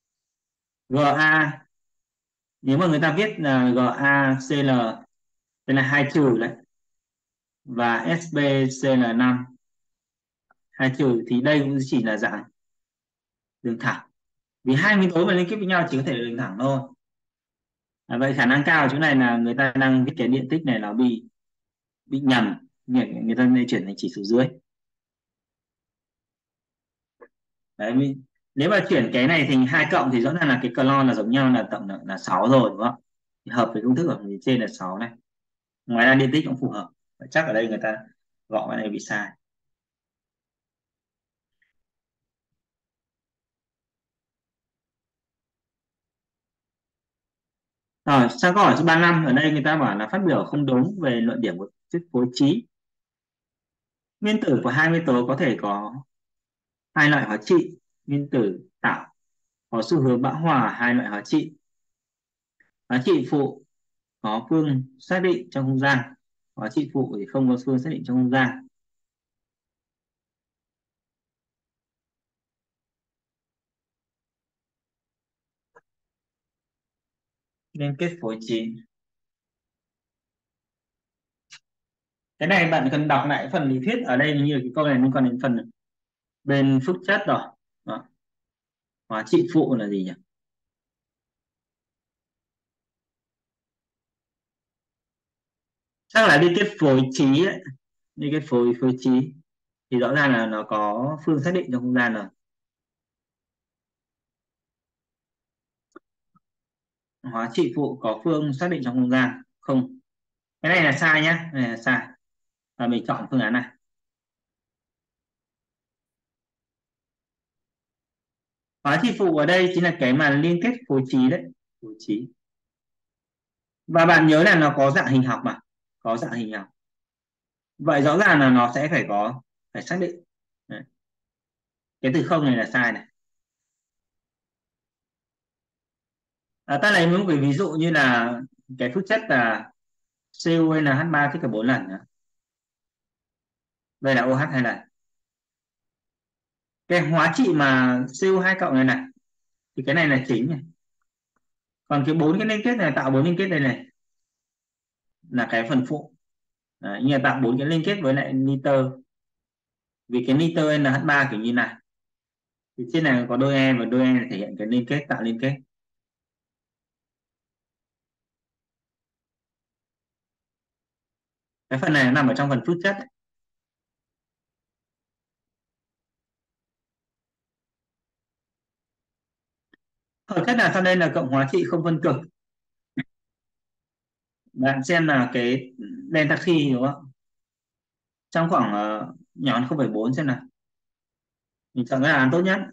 Ga nếu mà người ta viết là GaCl đây là 2 trừ đấy và SbCl5 2 trừ thì đây cũng chỉ là dạng đường thẳng. Vì hai nguyên tố mà liên kết với nhau chỉ có thể là đường thẳng thôi. Vậy khả năng cao ở chỗ này là người ta đang viết cái điện tích này nó bị nhầm, người ta nên chuyển thành chỉ số dưới. Đấy, nếu mà chuyển cái này thành 2 cộng thì rõ ràng là cái clon là giống nhau là tổng là 6 rồi đúng không? Thì hợp với công thức ở phía trên là 6 này. Ngoài ra điện tích cũng phù hợp. Vậy chắc ở đây người ta gõ cái này bị sai. Rồi, sang câu hỏi số 35 ở đây người ta bảo là phát biểu không đúng về luận điểm của thuyết phối trí. Nguyên tử của hai nguyên tố có thể có hai loại hóa trị. Nguyên tử tạo có xu hướng bão hòa hai loại hóa trị. Hóa trị phụ có phương xác định trong không gian. Hóa trị phụ thì không có phương xác định trong không gian. Liên kết phối trí. Cái này bạn cần đọc lại phần lý thuyết ở đây, như cái câu này liên quan đến phần bên phức chất rồi. Đó. Hóa trị phụ là gì nhỉ? Chắc là liên kết phối trí đấy. Liên kết phối trí thì rõ ràng là nó có phương xác định trong không gian rồi. Hóa trị phụ có phương xác định trong không gian không? Cái này là sai nhá, cái này là sai. Và mình chọn phương án này. Hóa trị phụ ở đây chính là cái mà liên kết phối trí đấy, phối trí. Và bạn nhớ là nó có dạng hình học mà, có dạng hình học. Vậy rõ ràng là nó sẽ phải có, phải xác định. Đấy. Cái từ không này là sai này. Ta lấy một cái ví dụ như là cái phức chất là CuNH3 tất cả 4 lần nữa. Đây là OH hay là cái hóa trị mà Cu2 cộng này này, thì cái này là chính này. Còn cái bốn cái liên kết này, tạo bốn liên kết đây này là cái phần phụ. Đấy, như là tạo bốn cái liên kết với lại nitơ, vì cái nitơ NH3 kiểu như này thì trên này có đôi e và đôi e thể hiện cái liên kết, tạo liên kết. Cái phần này nó nằm ở trong phần phức chất ấy. Hợp chất là sau đây là cộng hóa trị không phân cực. Bạn xem là cái delta khi đúng không, trong khoảng nhỏ 0,4 xem nào, mình chọn cái đáp án tốt nhất.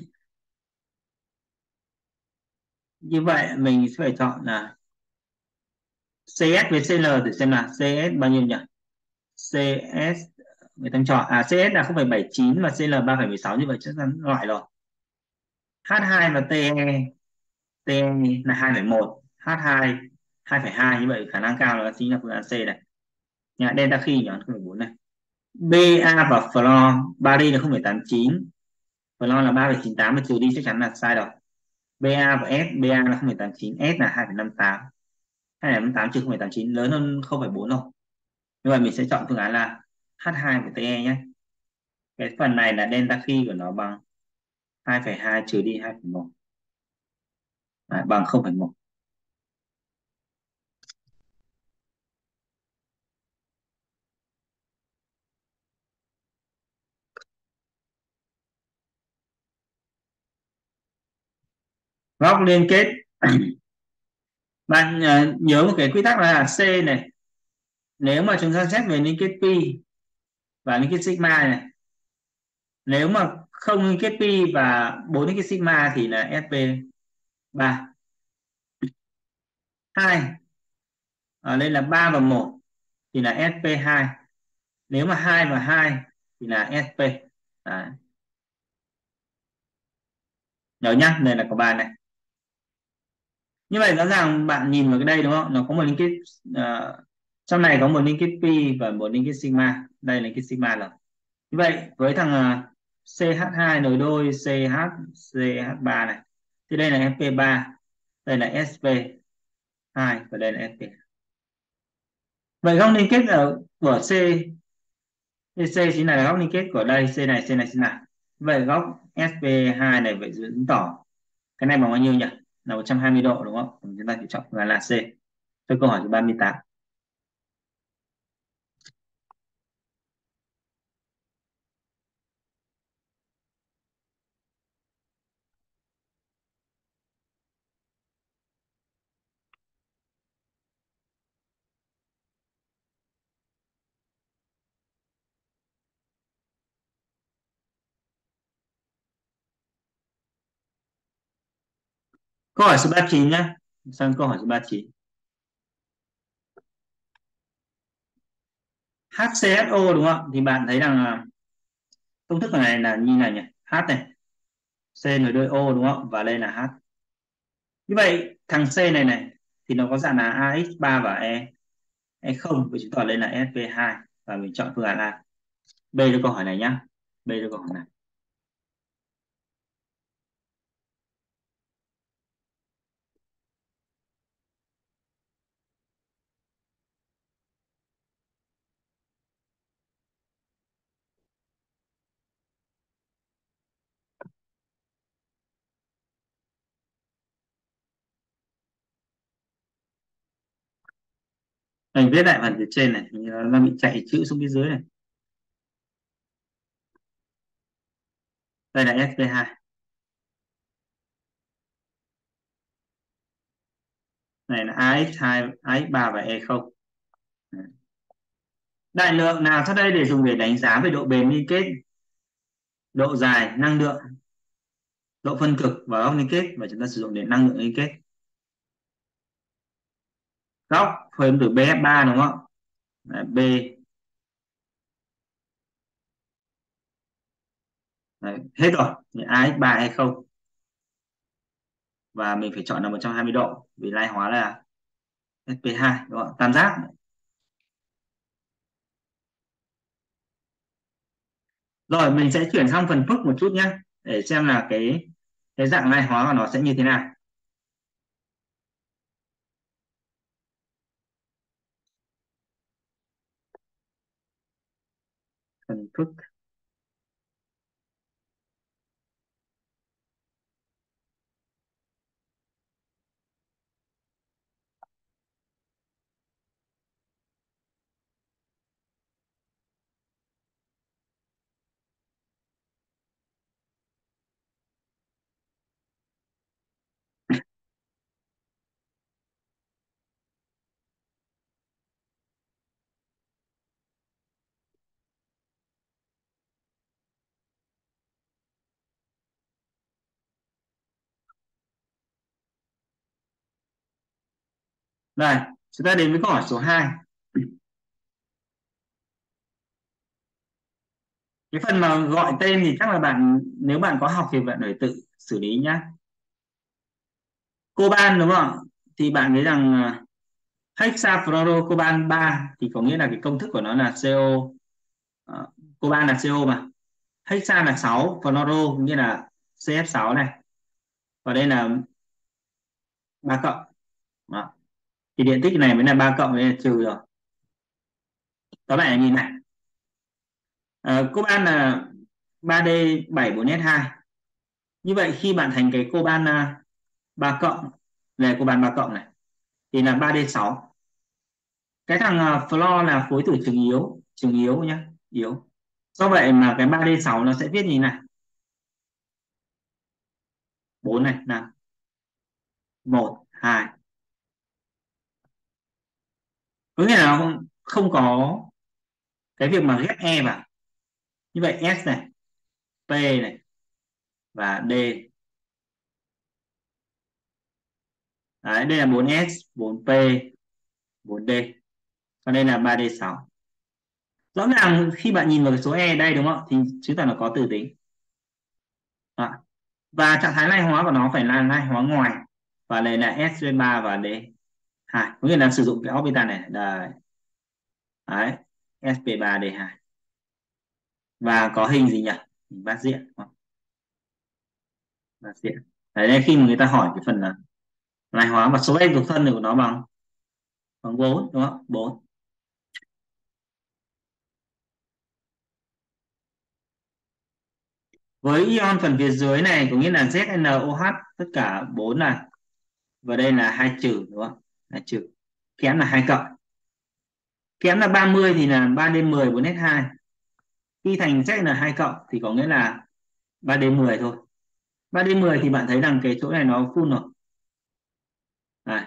Như vậy mình sẽ phải chọn là CS với CL để xem là CS bao nhiêu nhỉ. CS người ta chọn CS là 0,79 và CL 3,16, như vậy chắc chắn loại rồi. H2 và TE là 2,1, H2 2,2, như vậy khả năng cao là chính là phương án C này. Nhà delta khi nhỉ 0,4 này. Ba và Flo, bari là 0,89, Flo là 3,98, và trừ đi chắc chắn là sai rồi. Ba và S, Ba là 0,89, S là 2,58, 2,58 trừ 0,89 lớn hơn 0,4 rồi. Như vậy mình sẽ chọn phương án là H2 của TE nhé. Cái phần này là delta khi của nó bằng 2,2 trừ đi 2,1, bằng 0,1. Góc liên kết. Bạn nhớ một cái quy tắc là C này, nếu mà chúng ta xét về liên kết pi và liên kết sigma này, nếu mà không liên kết pi và 4 liên kết sigma thì là SP3. 2 ở đây là 3 và 1 thì là SP2. Nếu mà 2 và 2 thì là SP. Đấy. Nhớ nhá, đây là có bài này. Như vậy rõ ràng bạn nhìn vào cái đây đúng không, nó có một liên kết trong này có một liên kết pi và một liên kết sigma, đây là liên kết sigma rồi. Như vậy với thằng CH2 nối đôi CH3 này thì đây là SP3, đây là SP2 và đây là SP. Vậy góc liên kết ở của C chính là góc liên kết của đây C này. Vậy góc SP2 này vậy chứng tỏ cái này bằng bao nhiêu nhỉ, là 120 độ đúng không, chúng ta chỉ chọn phương án là C cho câu hỏi thứ 38. Câu hỏi số 39 nhé, sang câu hỏi số 39. HCSO đúng không, thì bạn thấy rằng công thức này là như này nhỉ, H này, C nối đuôi O đúng không, và đây là H. Như vậy thằng C này thì nó có dạng là AX3 và E không, vậy chứng tỏ đây là SP2 và mình chọn phương án A. B cho câu hỏi này nhá, B cho câu hỏi này. Mình viết lại phần phía trên này, nó bị chạy chữ xuống phía dưới này. Đây là SP2, này là AX2, AX3 và E0. Đại lượng nào sau đây để dùng để đánh giá về độ bền liên kết, độ dài, năng lượng? độ phân cực và góc liên kết, và chúng ta sử dụng để năng lượng liên kết. Góc phơi từ BF3 đúng không? Đấy, B. Đấy, hết rồi, thì AX3 hay không, và mình phải chọn là 120 độ vì lai hóa là SP2 đúng không? Tam giác. Rồi mình sẽ chuyển sang phần phức một chút nhé, để xem là cái dạng lai hóa của nó sẽ như thế nào. Phần phức. Đây, chúng ta đến với câu hỏi số 2. Cái phần mà gọi tên thì chắc là bạn, nếu bạn có học thì bạn phải tự xử lý nhá. Coban đúng không? Thì bạn thấy rằng hexafluorocoban 3 thì có nghĩa là cái công thức của nó là CO. Ờ, Coban là CO mà. Hexa là 6, fluoro nghĩa là CF6 này. Và đây là 3 cộng. Đó. Thì điện tích này mới là 3 cộng, đây là trừ rồi. Các bạn nhìn này. Coban là 3D74S2. Như vậy khi bạn thành cái coban 3 cộng, này coban 3 cộng này, thì là 3D6. Cái thằng flo là phối tử trường yếu nhá, yếu. Do vậy mà cái 3D6 nó sẽ viết như này. 4 này, 5, 1, 2. Có nghĩa là không có cái việc mà ghép E vào. Như vậy S này, P này và D. Đấy, đây là 4S, 4P, 4D. Còn đây là 3D6. Rõ ràng khi bạn nhìn vào cái số E đây đúng không? Thì chứng tỏ nó có tử tính. Đó. Và trạng thái lai hóa của nó phải là lai hóa ngoài. Và đây là SP3 và D2. Có nghĩa là sử dụng cái orbital này. Đây. Đấy. SP3D2. Và có hình gì nhỉ? Hình bát diện. Đúng không? Bát diện. Đấy, đây khi mà người ta hỏi cái phần là lai hóa và số E thuộc thân của nó bằng 4 đúng không? 4. Với ion phần phía dưới này có nghĩa là ZnOH tất cả 4 này. Và đây là 2 trừ đúng không? 2 trừ. Kém là 2 cộng. Kém là 30 thì là 3D10 4S2. Khi thành Zn2 cộng thì có nghĩa là 3D10 thôi. 3D10 thì bạn thấy rằng cái chỗ này nó full rồi. Đây,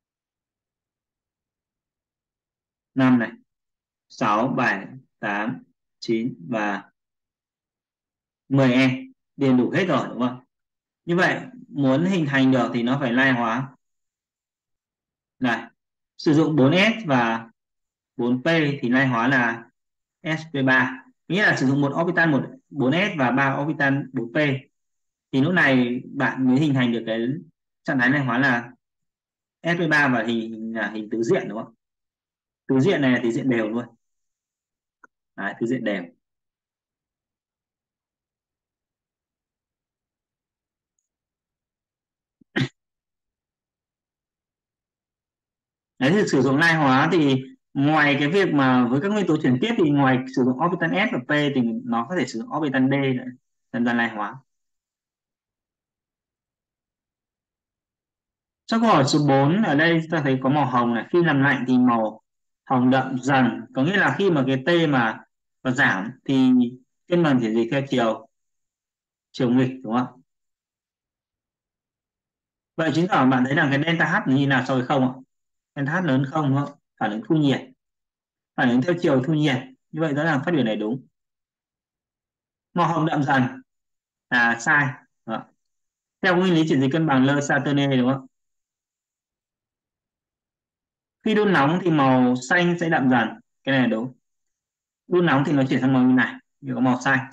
5 này, 6, 7, 8, 9 và 10E điền đủ hết rồi đúng không? Như vậy muốn hình thành được thì nó phải lai hóa. Này, sử dụng 4S và 4P thì lai hóa là SP3. Nghĩa là sử dụng một orbital 4S và 3 orbital 4P. Thì lúc này bạn mới hình thành được cái trạng thái lai hóa là SP3 và hình là hình tứ diện đúng không? Tứ diện này là tứ diện đều luôn. Đấy, tứ diện đều. Đấy thì sử dụng lai hóa thì ngoài cái việc mà với các nguyên tố chuyển tiếp thì ngoài sử dụng orbital S và P thì nó có thể sử dụng orbital D nữa, dần dần lai hóa. Trong câu hỏi số 4 ở đây ta thấy có màu hồng này, khi làm lạnh thì màu hồng đậm dần, có nghĩa là khi mà cái T mà giảm thì cân bằng thể dịch theo chiều chiều nghịch đúng không? Vậy chứng tỏ bạn thấy là cái delta H như nào so với không ạ? Delta H lớn không đúng không? Phản ứng thu nhiệt, phản ứng theo chiều thu nhiệt. Như vậy rõ ràng phát biểu này đúng. Màu hồng đậm dần là sai. Đó. Theo nguyên lý chuyển dịch cân bằng Le Chatelier đúng không? Khi đun nóng thì màu xanh sẽ đậm dần, cái này là đúng. Đun nóng thì nó chuyển sang màu như này, như có màu xanh.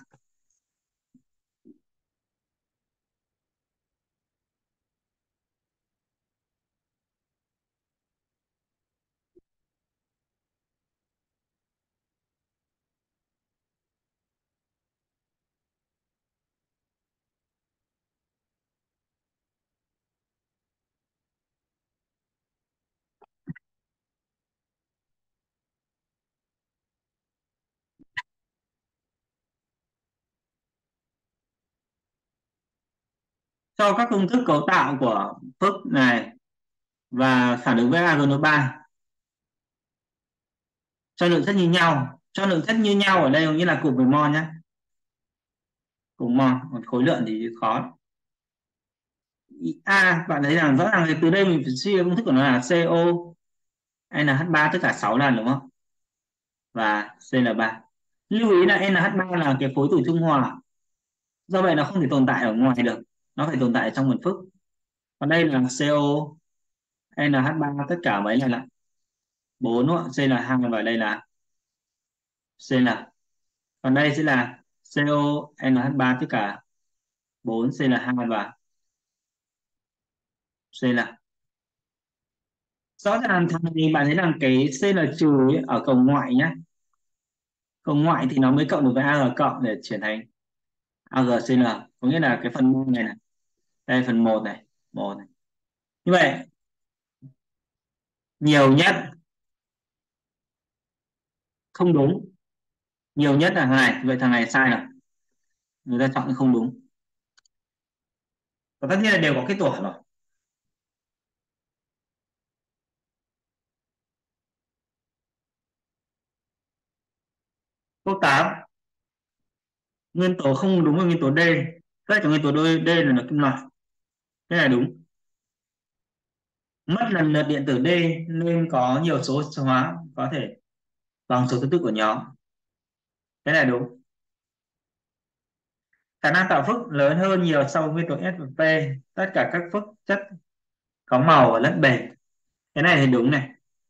Cho các công thức cấu tạo của phức này và phản ứng với Avogadro 3, cho lượng chất như nhau. Cho lượng chất như nhau ở đây có nghĩa là cùng với mol nhé, cùng mol, còn khối lượng thì khó. Bạn thấy rằng rõ ràng thì từ đây mình phải suy ra công thức của nó là CO NH3 tất cả 6 lần đúng không, và Cl3. Lưu ý là NH3 là cái phối tử trung hòa, do vậy nó không thể tồn tại ở ngoài được, nó phải tồn tại trong nguồn phức. Còn đây là CO NH3 tất cả mấy lần lại 4 đúng không? Cl2 và đây là Cl. Còn đây sẽ là CO NH3 tất cả 4 Cl2 và Cl. Rõ ràng thằng này bạn thấy rằng cái Cl trừ ấy, ở cổng ngoại nhé, cổng ngoại thì nó mới cộng được với Ag cộng để chuyển thành AgCl, có nghĩa là cái phần mol này này, đây phần một này, một này. Như vậy nhiều nhất không đúng, nhiều nhất là thằng này, vậy thằng này sai rồi, người ta chọn không đúng. Và tất nhiên là đều có kết quả rồi. Câu 8, nguyên tố không đúng là nguyên tố D, tất cả nguyên tố D là kim loại, cái này đúng. Mất lần lượt điện tử D nên có nhiều số hóa có thể bằng số thứ tự của nhóm, cái này đúng. Khả năng tạo phức lớn hơn nhiều so với nguyên tố S và P, tất cả các phức chất có màu và lẫn bền, cái này thì đúng này.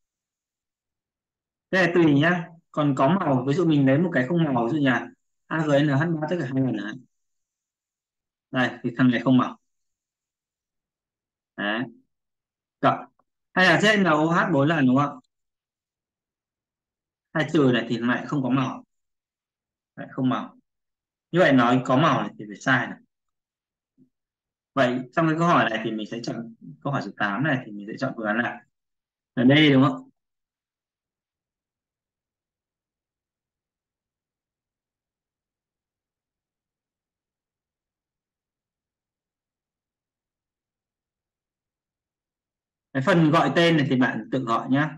Cái này tùy nhá, còn có màu ví dụ mình lấy một cái không màu, ví dụ như là AgNH3 tất cả hai lần này, đây thì thằng này không màu. Đấy, cộng. Hay là ZNOH 4 lần đúng không, hai trừ này thì lại không có màu, lại không màu. Như vậy nói có màu này thì phải sai này. Vậy trong cái câu hỏi này thì mình sẽ chọn câu hỏi số 8 này, thì mình sẽ chọn phương án nào, ở đây đúng không? Cái phần gọi tên này thì bạn tự gọi nhá.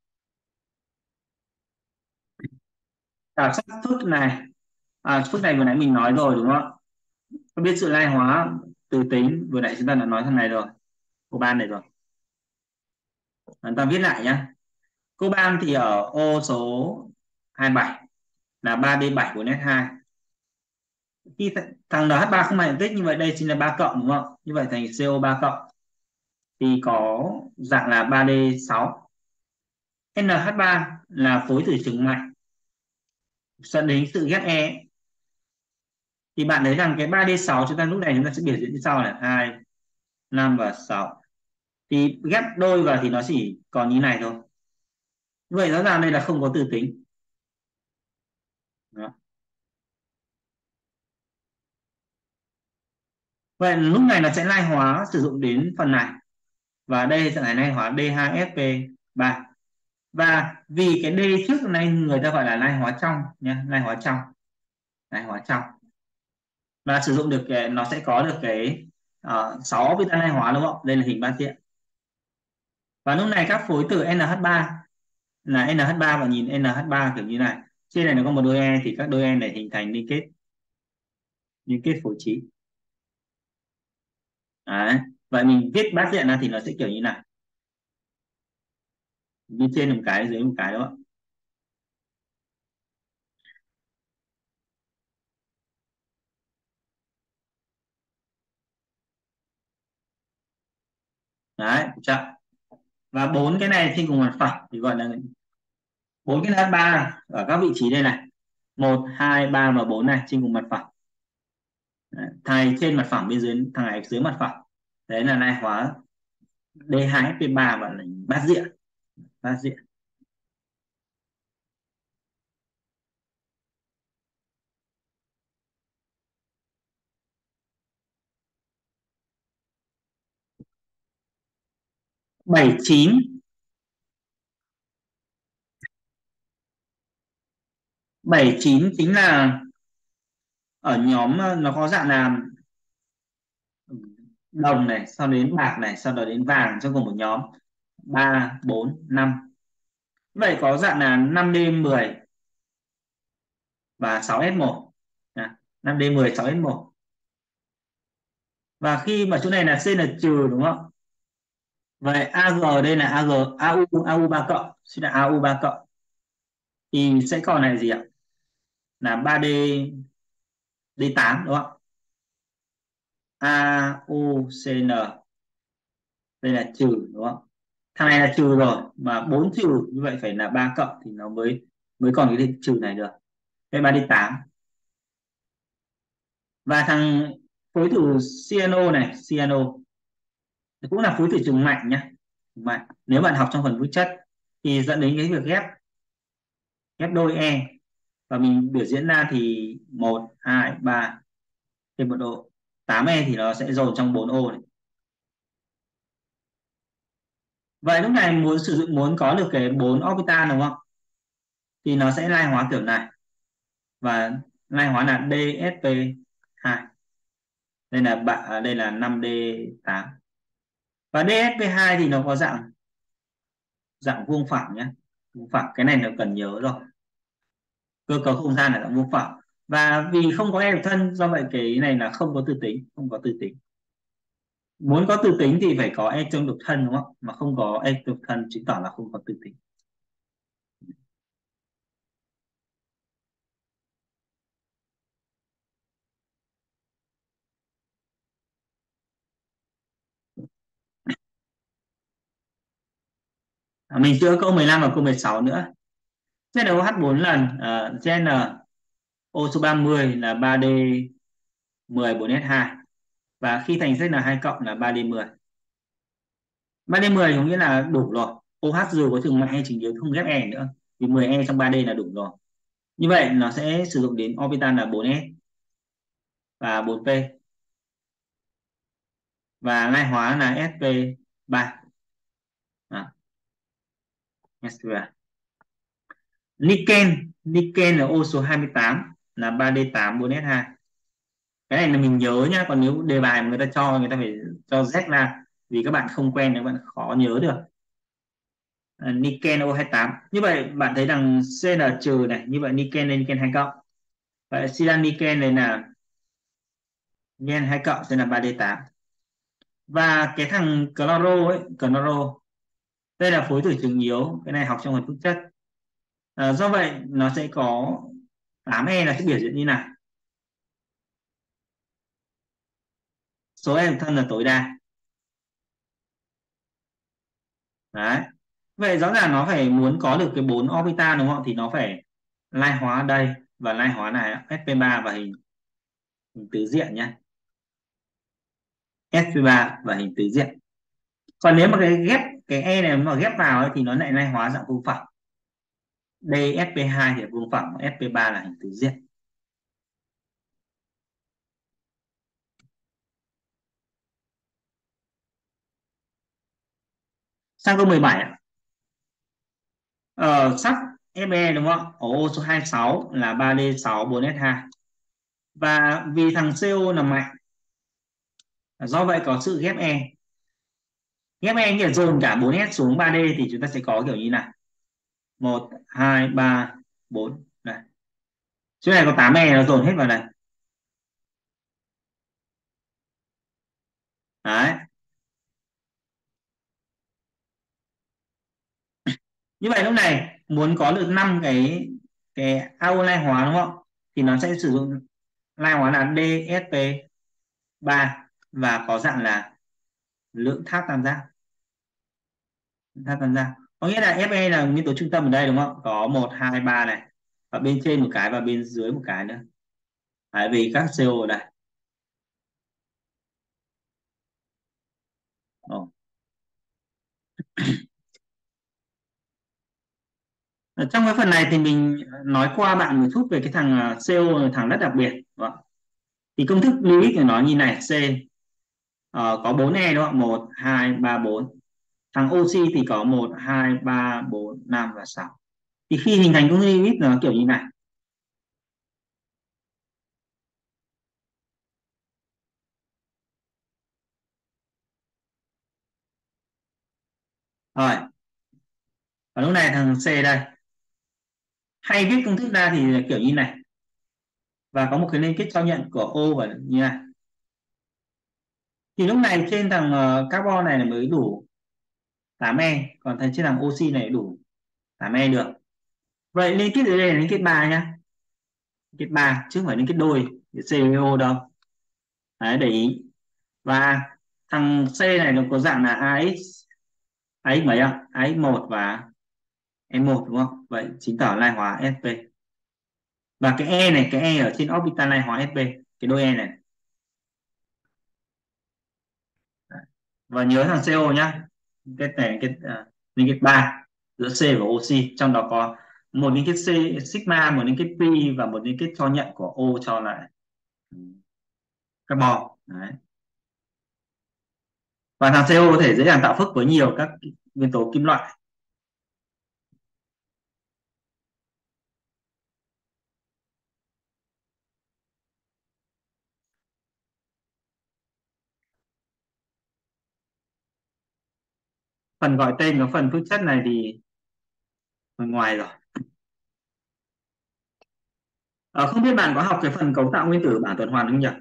Cảm giác phức này, phức này vừa nãy mình nói rồi đúng không? Có biết sự lai hóa từ tính, vừa nãy chúng ta đã nói thằng này rồi, cô ban này rồi. Chúng ta viết lại nhá. Cô ban thì ở ô số 27 là 3D7 của net 2. Khi thằng NH3 không mang điện tích, như vậy đây chính là 3 cộng đúng không? Như vậy thành CO3 cộng thì có dạng là 3D6. NH3 là phối tử trừng mạnh dẫn đến sự ghét E, thì bạn thấy rằng cái 3D6 chúng ta lúc này chúng ta sẽ biểu diễn như sau là 2, 5 và 6, thì ghép đôi vào thì nó chỉ còn như này thôi. Vậy rõ ràng đây là không có từ tính. Đó. Vậy lúc này nó sẽ lai hóa sử dụng đến phần này, và đây sẽ là lai hóa D2FP3. Và vì cái D trước này người ta gọi là lai hóa trong nhé, lai hóa trong, lai hóa trong, và sử dụng được cái, nó sẽ có được cái 6 orbital lai hóa đúng không? Đây là hình ba tiện. Và lúc này các phối tử NH3 là NH3, và nhìn NH3 kiểu như này, trên này nó có một đôi E thì các đôi E này hình thành liên kết phối trí. Đấy. Vậy mình viết bát diện ra thì nó sẽ kiểu như này, bên trên một cái dưới một cái đó. Đấy, chậm. Và bốn cái này trên cùng mặt phẳng thì gọi là bốn cái ba ở các vị trí đây này, 1 2 3 và 4 này trên cùng mặt phẳng. Đấy, thằng này trên mặt phẳng, bên dưới thằng này dưới mặt phẳng, đấy là lai hóa D2 FP3 và là bát diện. Bát diện 79. 79 chính là ở nhóm nó có dạng là đồng này, sau đến bạc này, sau đó đến vàng trong cùng một nhóm, 3 4 5. Vậy có dạng là 5D10 và 6S1. 5D10 6S1. Và khi mà chỗ này là C là trừ đúng không? Vậy AG đây là AG AU 3 cộng, sẽ là AU 3 cộng thì sẽ còn này gì ạ? Là 3D D8 đúng không? AUCN đây là trừ đúng không? Thằng này là trừ rồi mà 4 trừ như vậy phải là 3 cộng thì nó mới mới còn cái trừ này được. Đây 3D8. Và thằng phối thử cyano này, cyano cũng là phối thử trùng mạnh nhé. Mạnh. Nếu bạn học trong phần phức chất thì dẫn đến cái việc ghép ghép đôi e, và mình biểu diễn ra thì 1 2 3 thêm một ô, 8e thì nó sẽ dồn trong 4 ô này. Vậy lúc này muốn có được cái 4 orbital đúng không? Thì nó sẽ lai hóa kiểu này, và lai hóa là DSP2. Đây là 5D8. Và DSP2 thì nó có dạng dạng vuông phẳng nhé. Vuông phẳng, cái này nó cần nhớ rồi. Cơ cấu không gian là dạng vuông phẳng. Và vì không có e độc thân, do vậy cái này là không có tư tính, không có tư tính. Muốn có tư tính thì phải có e trong độc thân đúng không? Mà không có e độc thân chứng tỏ là không có tư tính. Mình chữa câu 15 và câu 16 nữa. ZNOH 4 lần, Gen O số 30 là 3D 10 4S2, và khi thành ZN2 cộng là 3D10. 3D10 có nghĩa là đủ rồi. OH dù có trường mạnh hay trình yếu không ghép E nữa, vì 10E trong 3D là đủ rồi. Như vậy nó sẽ sử dụng đến orbital là 4S và 4P, và lai hóa là SP3. SP3. Niken là ô số 28 là 3D8 4S2. Cái này là mình nhớ nhá, còn nếu đề bài mà người ta cho, người ta phải cho Z ra, vì các bạn không quen các bạn khó nhớ được. Niken O28. Như vậy bạn thấy rằng Cn trừ này, như vậy Niken lên Niken 2 cộng. Vậy Silan Niken này là Gen 2 cộng sẽ là 3D8. Và cái thằng chloro ấy, chloro đây là phối tử trường yếu, cái này học trong phần phức chất. Do vậy nó sẽ có 8E là sẽ biểu diễn như này. Số e thân là tối đa. Đấy. Vậy rõ ràng nó phải muốn có được cái 4 orbital đúng không? Thì nó phải lai hóa đây và lai hóa này sp3 và hình tứ diện nhé. sp3 và hình tứ diện. Còn nếu mà cái e này mà ghép vào ấy, thì nó lại lai hóa dạng vuông phẳng. Đây sp2 thì là vuông phẳng, sp3 là hình tứ diện. Sang câu 17 ạ. Sắt Fe đúng không? Ở ô số 26 là 3D6 4S2. Và vì thằng CO là mạnh, do vậy có sự ghép E. Ghép E nghĩa là dồn cả 4S xuống 3D thì chúng ta sẽ có kiểu như này. 1 2 3 4 này. Chỗ này có 8E nó dồn hết vào này. Đấy. Như vậy lúc này muốn có được 5 cái AO lai hóa đúng không? Thì nó sẽ sử dụng lai hóa là DSP3 và có dạng là lượng tháp tam giác. Tháp tam giác có nghĩa là Fe là nguyên tố trung tâm ở đây đúng không, có một hai ba này, và bên trên một cái và bên dưới một cái nữa. Đấy, vì các CO ở đây. Ồ. Ở trong cái phần này thì mình nói qua bạn một chút về cái thằng CO là thằng rất đặc biệt đúng không? Thì công thức lưu của nó như này: C có 4 E đúng không, 1 2 3 4. Thằng oxy thì có 1 2 3 4 5 và 6. Thì khi hình thành công thức lưu nó kiểu như này. Rồi, và lúc này thằng C đây, hay viết công thức ra thì là kiểu như này, và có một cái liên kết cho nhận của O và như này. Thì lúc này trên thằng carbon này là mới đủ 8E, còn trên thằng oxy này đủ 8E được. Vậy liên kết ở đây là liên kết 3 nhá, liên kết 3 chứ không phải liên kết đôi CO đâu. Đấy, để ý. Và thằng C này nó có dạng là AX, AX mấy ạ? AX1 và E1 đúng không? Vậy chứng tỏ lai hóa sp. Và cái E này, cái E ở trên orbital lai hóa sp, cái đôi E này. Và nhớ thằng CO nhá, cái này cái liên kết 3 giữa C và oxy, trong đó có một liên kết C sigma, một liên kết pi và một liên kết cho nhận của O cho lại carbon. Đấy. Và thằng CO có thể dễ dàng tạo phức với nhiều các nguyên tố kim loại. Phần gọi tên của phần phức chất này thì ở ngoài rồi. Không biết bạn có học cái phần cấu tạo nguyên tử bảng tuần hoàn không nhỉ?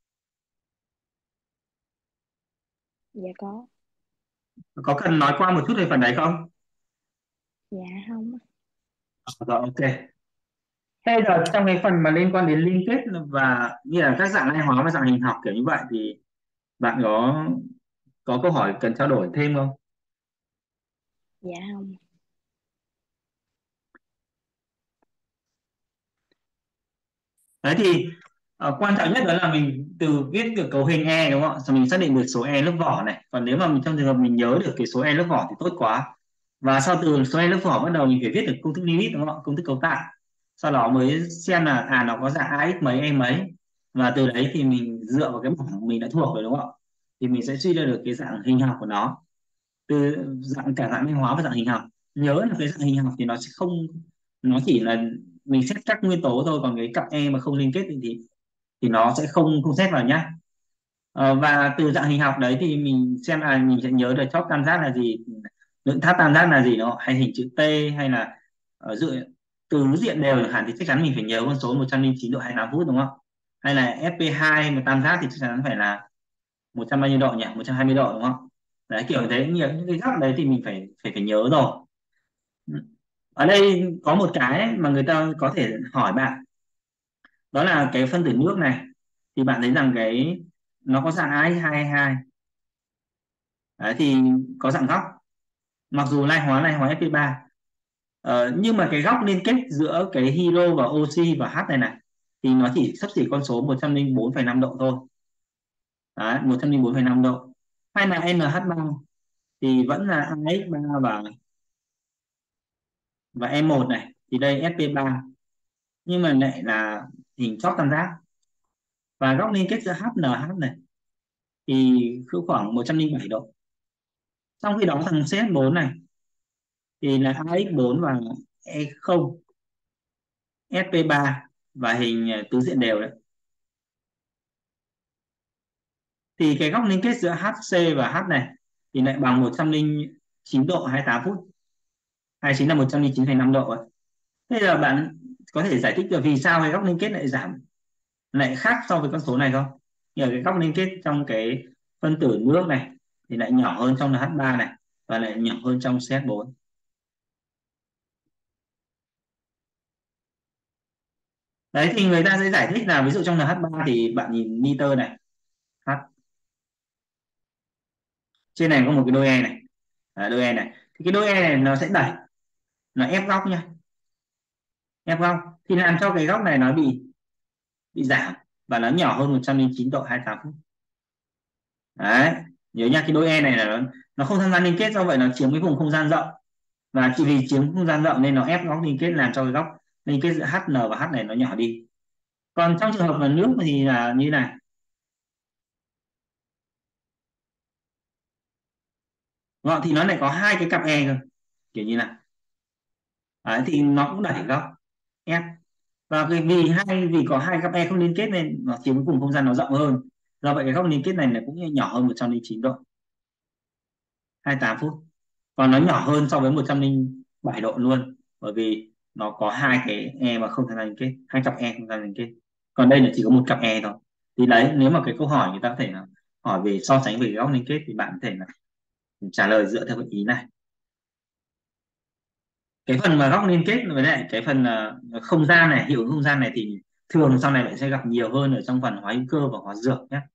Dạ có. Có cần nói qua một chút về phần đấy không? Dạ không. Rồi, ok. Thế giờ trong cái phần mà liên quan đến liên kết và như là các dạng lai hóa và dạng hình học kiểu như vậy thì bạn có câu hỏi cần trao đổi thêm không? Dạ không. Đấy thì quan trọng nhất đó là mình từ viết được cấu hình E đúng không ạ? Xong mình xác định được số E lớp vỏ này. Còn nếu mà mình trong trường hợp mình nhớ được cái số E lớp vỏ thì tốt quá. Và sau từ số E lớp vỏ bắt đầu mình phải viết được công thức limit đúng không ạ? Công thức cấu tạo. Sau đó mới xem là nó có dạng AX mấy E mấy. Và từ đấy thì mình dựa vào cái bảng mình đã thuộc rồi đúng không ạ? Thì mình sẽ suy ra được cái dạng hình học của nó. Từ dạng cả dạng minh hóa và dạng hình học. Nhớ là cái dạng hình học thì nó sẽ không, nó chỉ là mình xét các nguyên tố thôi, còn cái cặp E mà không liên kết thì nó sẽ không không xét vào nhá. Và từ dạng hình học đấy thì mình xem là mình sẽ nhớ được chóp tam giác là gì, lượng tháp tam giác là gì đó, hay hình chữ T, hay là ở dự từ diện đều chẳng hạn thì chắc chắn mình phải nhớ con số 109 độ 25 phút đúng không, hay là FP2 mà tam giác thì chắc chắn phải là 100 bao nhiêu độ nhỉ, 120 độ đúng không. Đấy, kiểu thế, nhiều những cái góc đấy thì mình phải phải phải nhớ rồi. Ở đây có một cái mà người ta có thể hỏi bạn, đó là cái phân tử nước này, thì bạn thấy rằng cái nó có dạng AX222. Đấy, thì có dạng góc, mặc dù lai hóa Sp3, nhưng mà cái góc liên kết giữa cái hydro và oxy và H này này thì nó chỉ xấp xỉ con số 104,5 độ thôi. Đấy, 104,5 độ. Hay là NH3 thì vẫn là AX3 và E1 này, thì đây Sp3 nhưng mà lại là hình chóp tam giác. Và góc liên kết giữa HNH này thì cứ khoảng 107 độ. Trong khi đó thằng CS4 này thì là AX4 và E0, Sp3 và hình tứ diện đều đấy. Thì cái góc liên kết giữa HC và H này thì lại bằng 109 độ 28 phút, hay chính là 109,5 độ ấy. Thế giờ bạn có thể giải thích được vì sao cái góc liên kết lại giảm, lại khác so với con số này không? Nhờ cái góc liên kết trong cái phân tử nước này thì lại nhỏ hơn trong NH3 này, và lại nhỏ hơn trong CS4. Đấy thì người ta sẽ giải thích là ví dụ trong NH3 thì bạn nhìn nitơ này, H trên này có một cái đôi E này. Đôi E này thì cái đôi e này nó sẽ đẩy, nó ép góc nhá, ép góc thì làm cho cái góc này nó bị giảm và nó nhỏ hơn 109 độ 28 phút. Đấy, nhớ nha, cái đôi e này là nó không tham gia liên kết, do vậy nó chiếm cái vùng không gian rộng, và chỉ vì chiếm không gian rộng nên nó ép góc liên kết, làm cho cái góc liên kết giữa HN và H này nó nhỏ đi. Còn trong trường hợp là nước thì là như này. Vâng, thì nó lại có hai cái cặp e cơ, kiểu như này. Đấy, thì nó cũng đẩy góc ép, và vì có hai cặp e không liên kết nên nó chiếm cái vùng không gian nó rộng hơn, do vậy cái góc liên kết này là cũng nhỏ hơn 109 độ 28 phút, còn nó nhỏ hơn so với 107 độ luôn, bởi vì nó có hai cái e mà không tham gia liên kết, hai cặp e không tham gia liên kết, còn đây là chỉ có một cặp e thôi. Thì đấy, nếu mà cái câu hỏi người ta có thể là hỏi về so sánh về cái góc liên kết thì bạn có thể là trả lời dựa theo cái ý này. Cái phần mà góc liên kết với lại cái phần không gian này, hiệu ứng không gian này thì thường sau này bạn sẽ gặp nhiều hơn ở trong phần hóa hữu cơ và hóa dược nhé.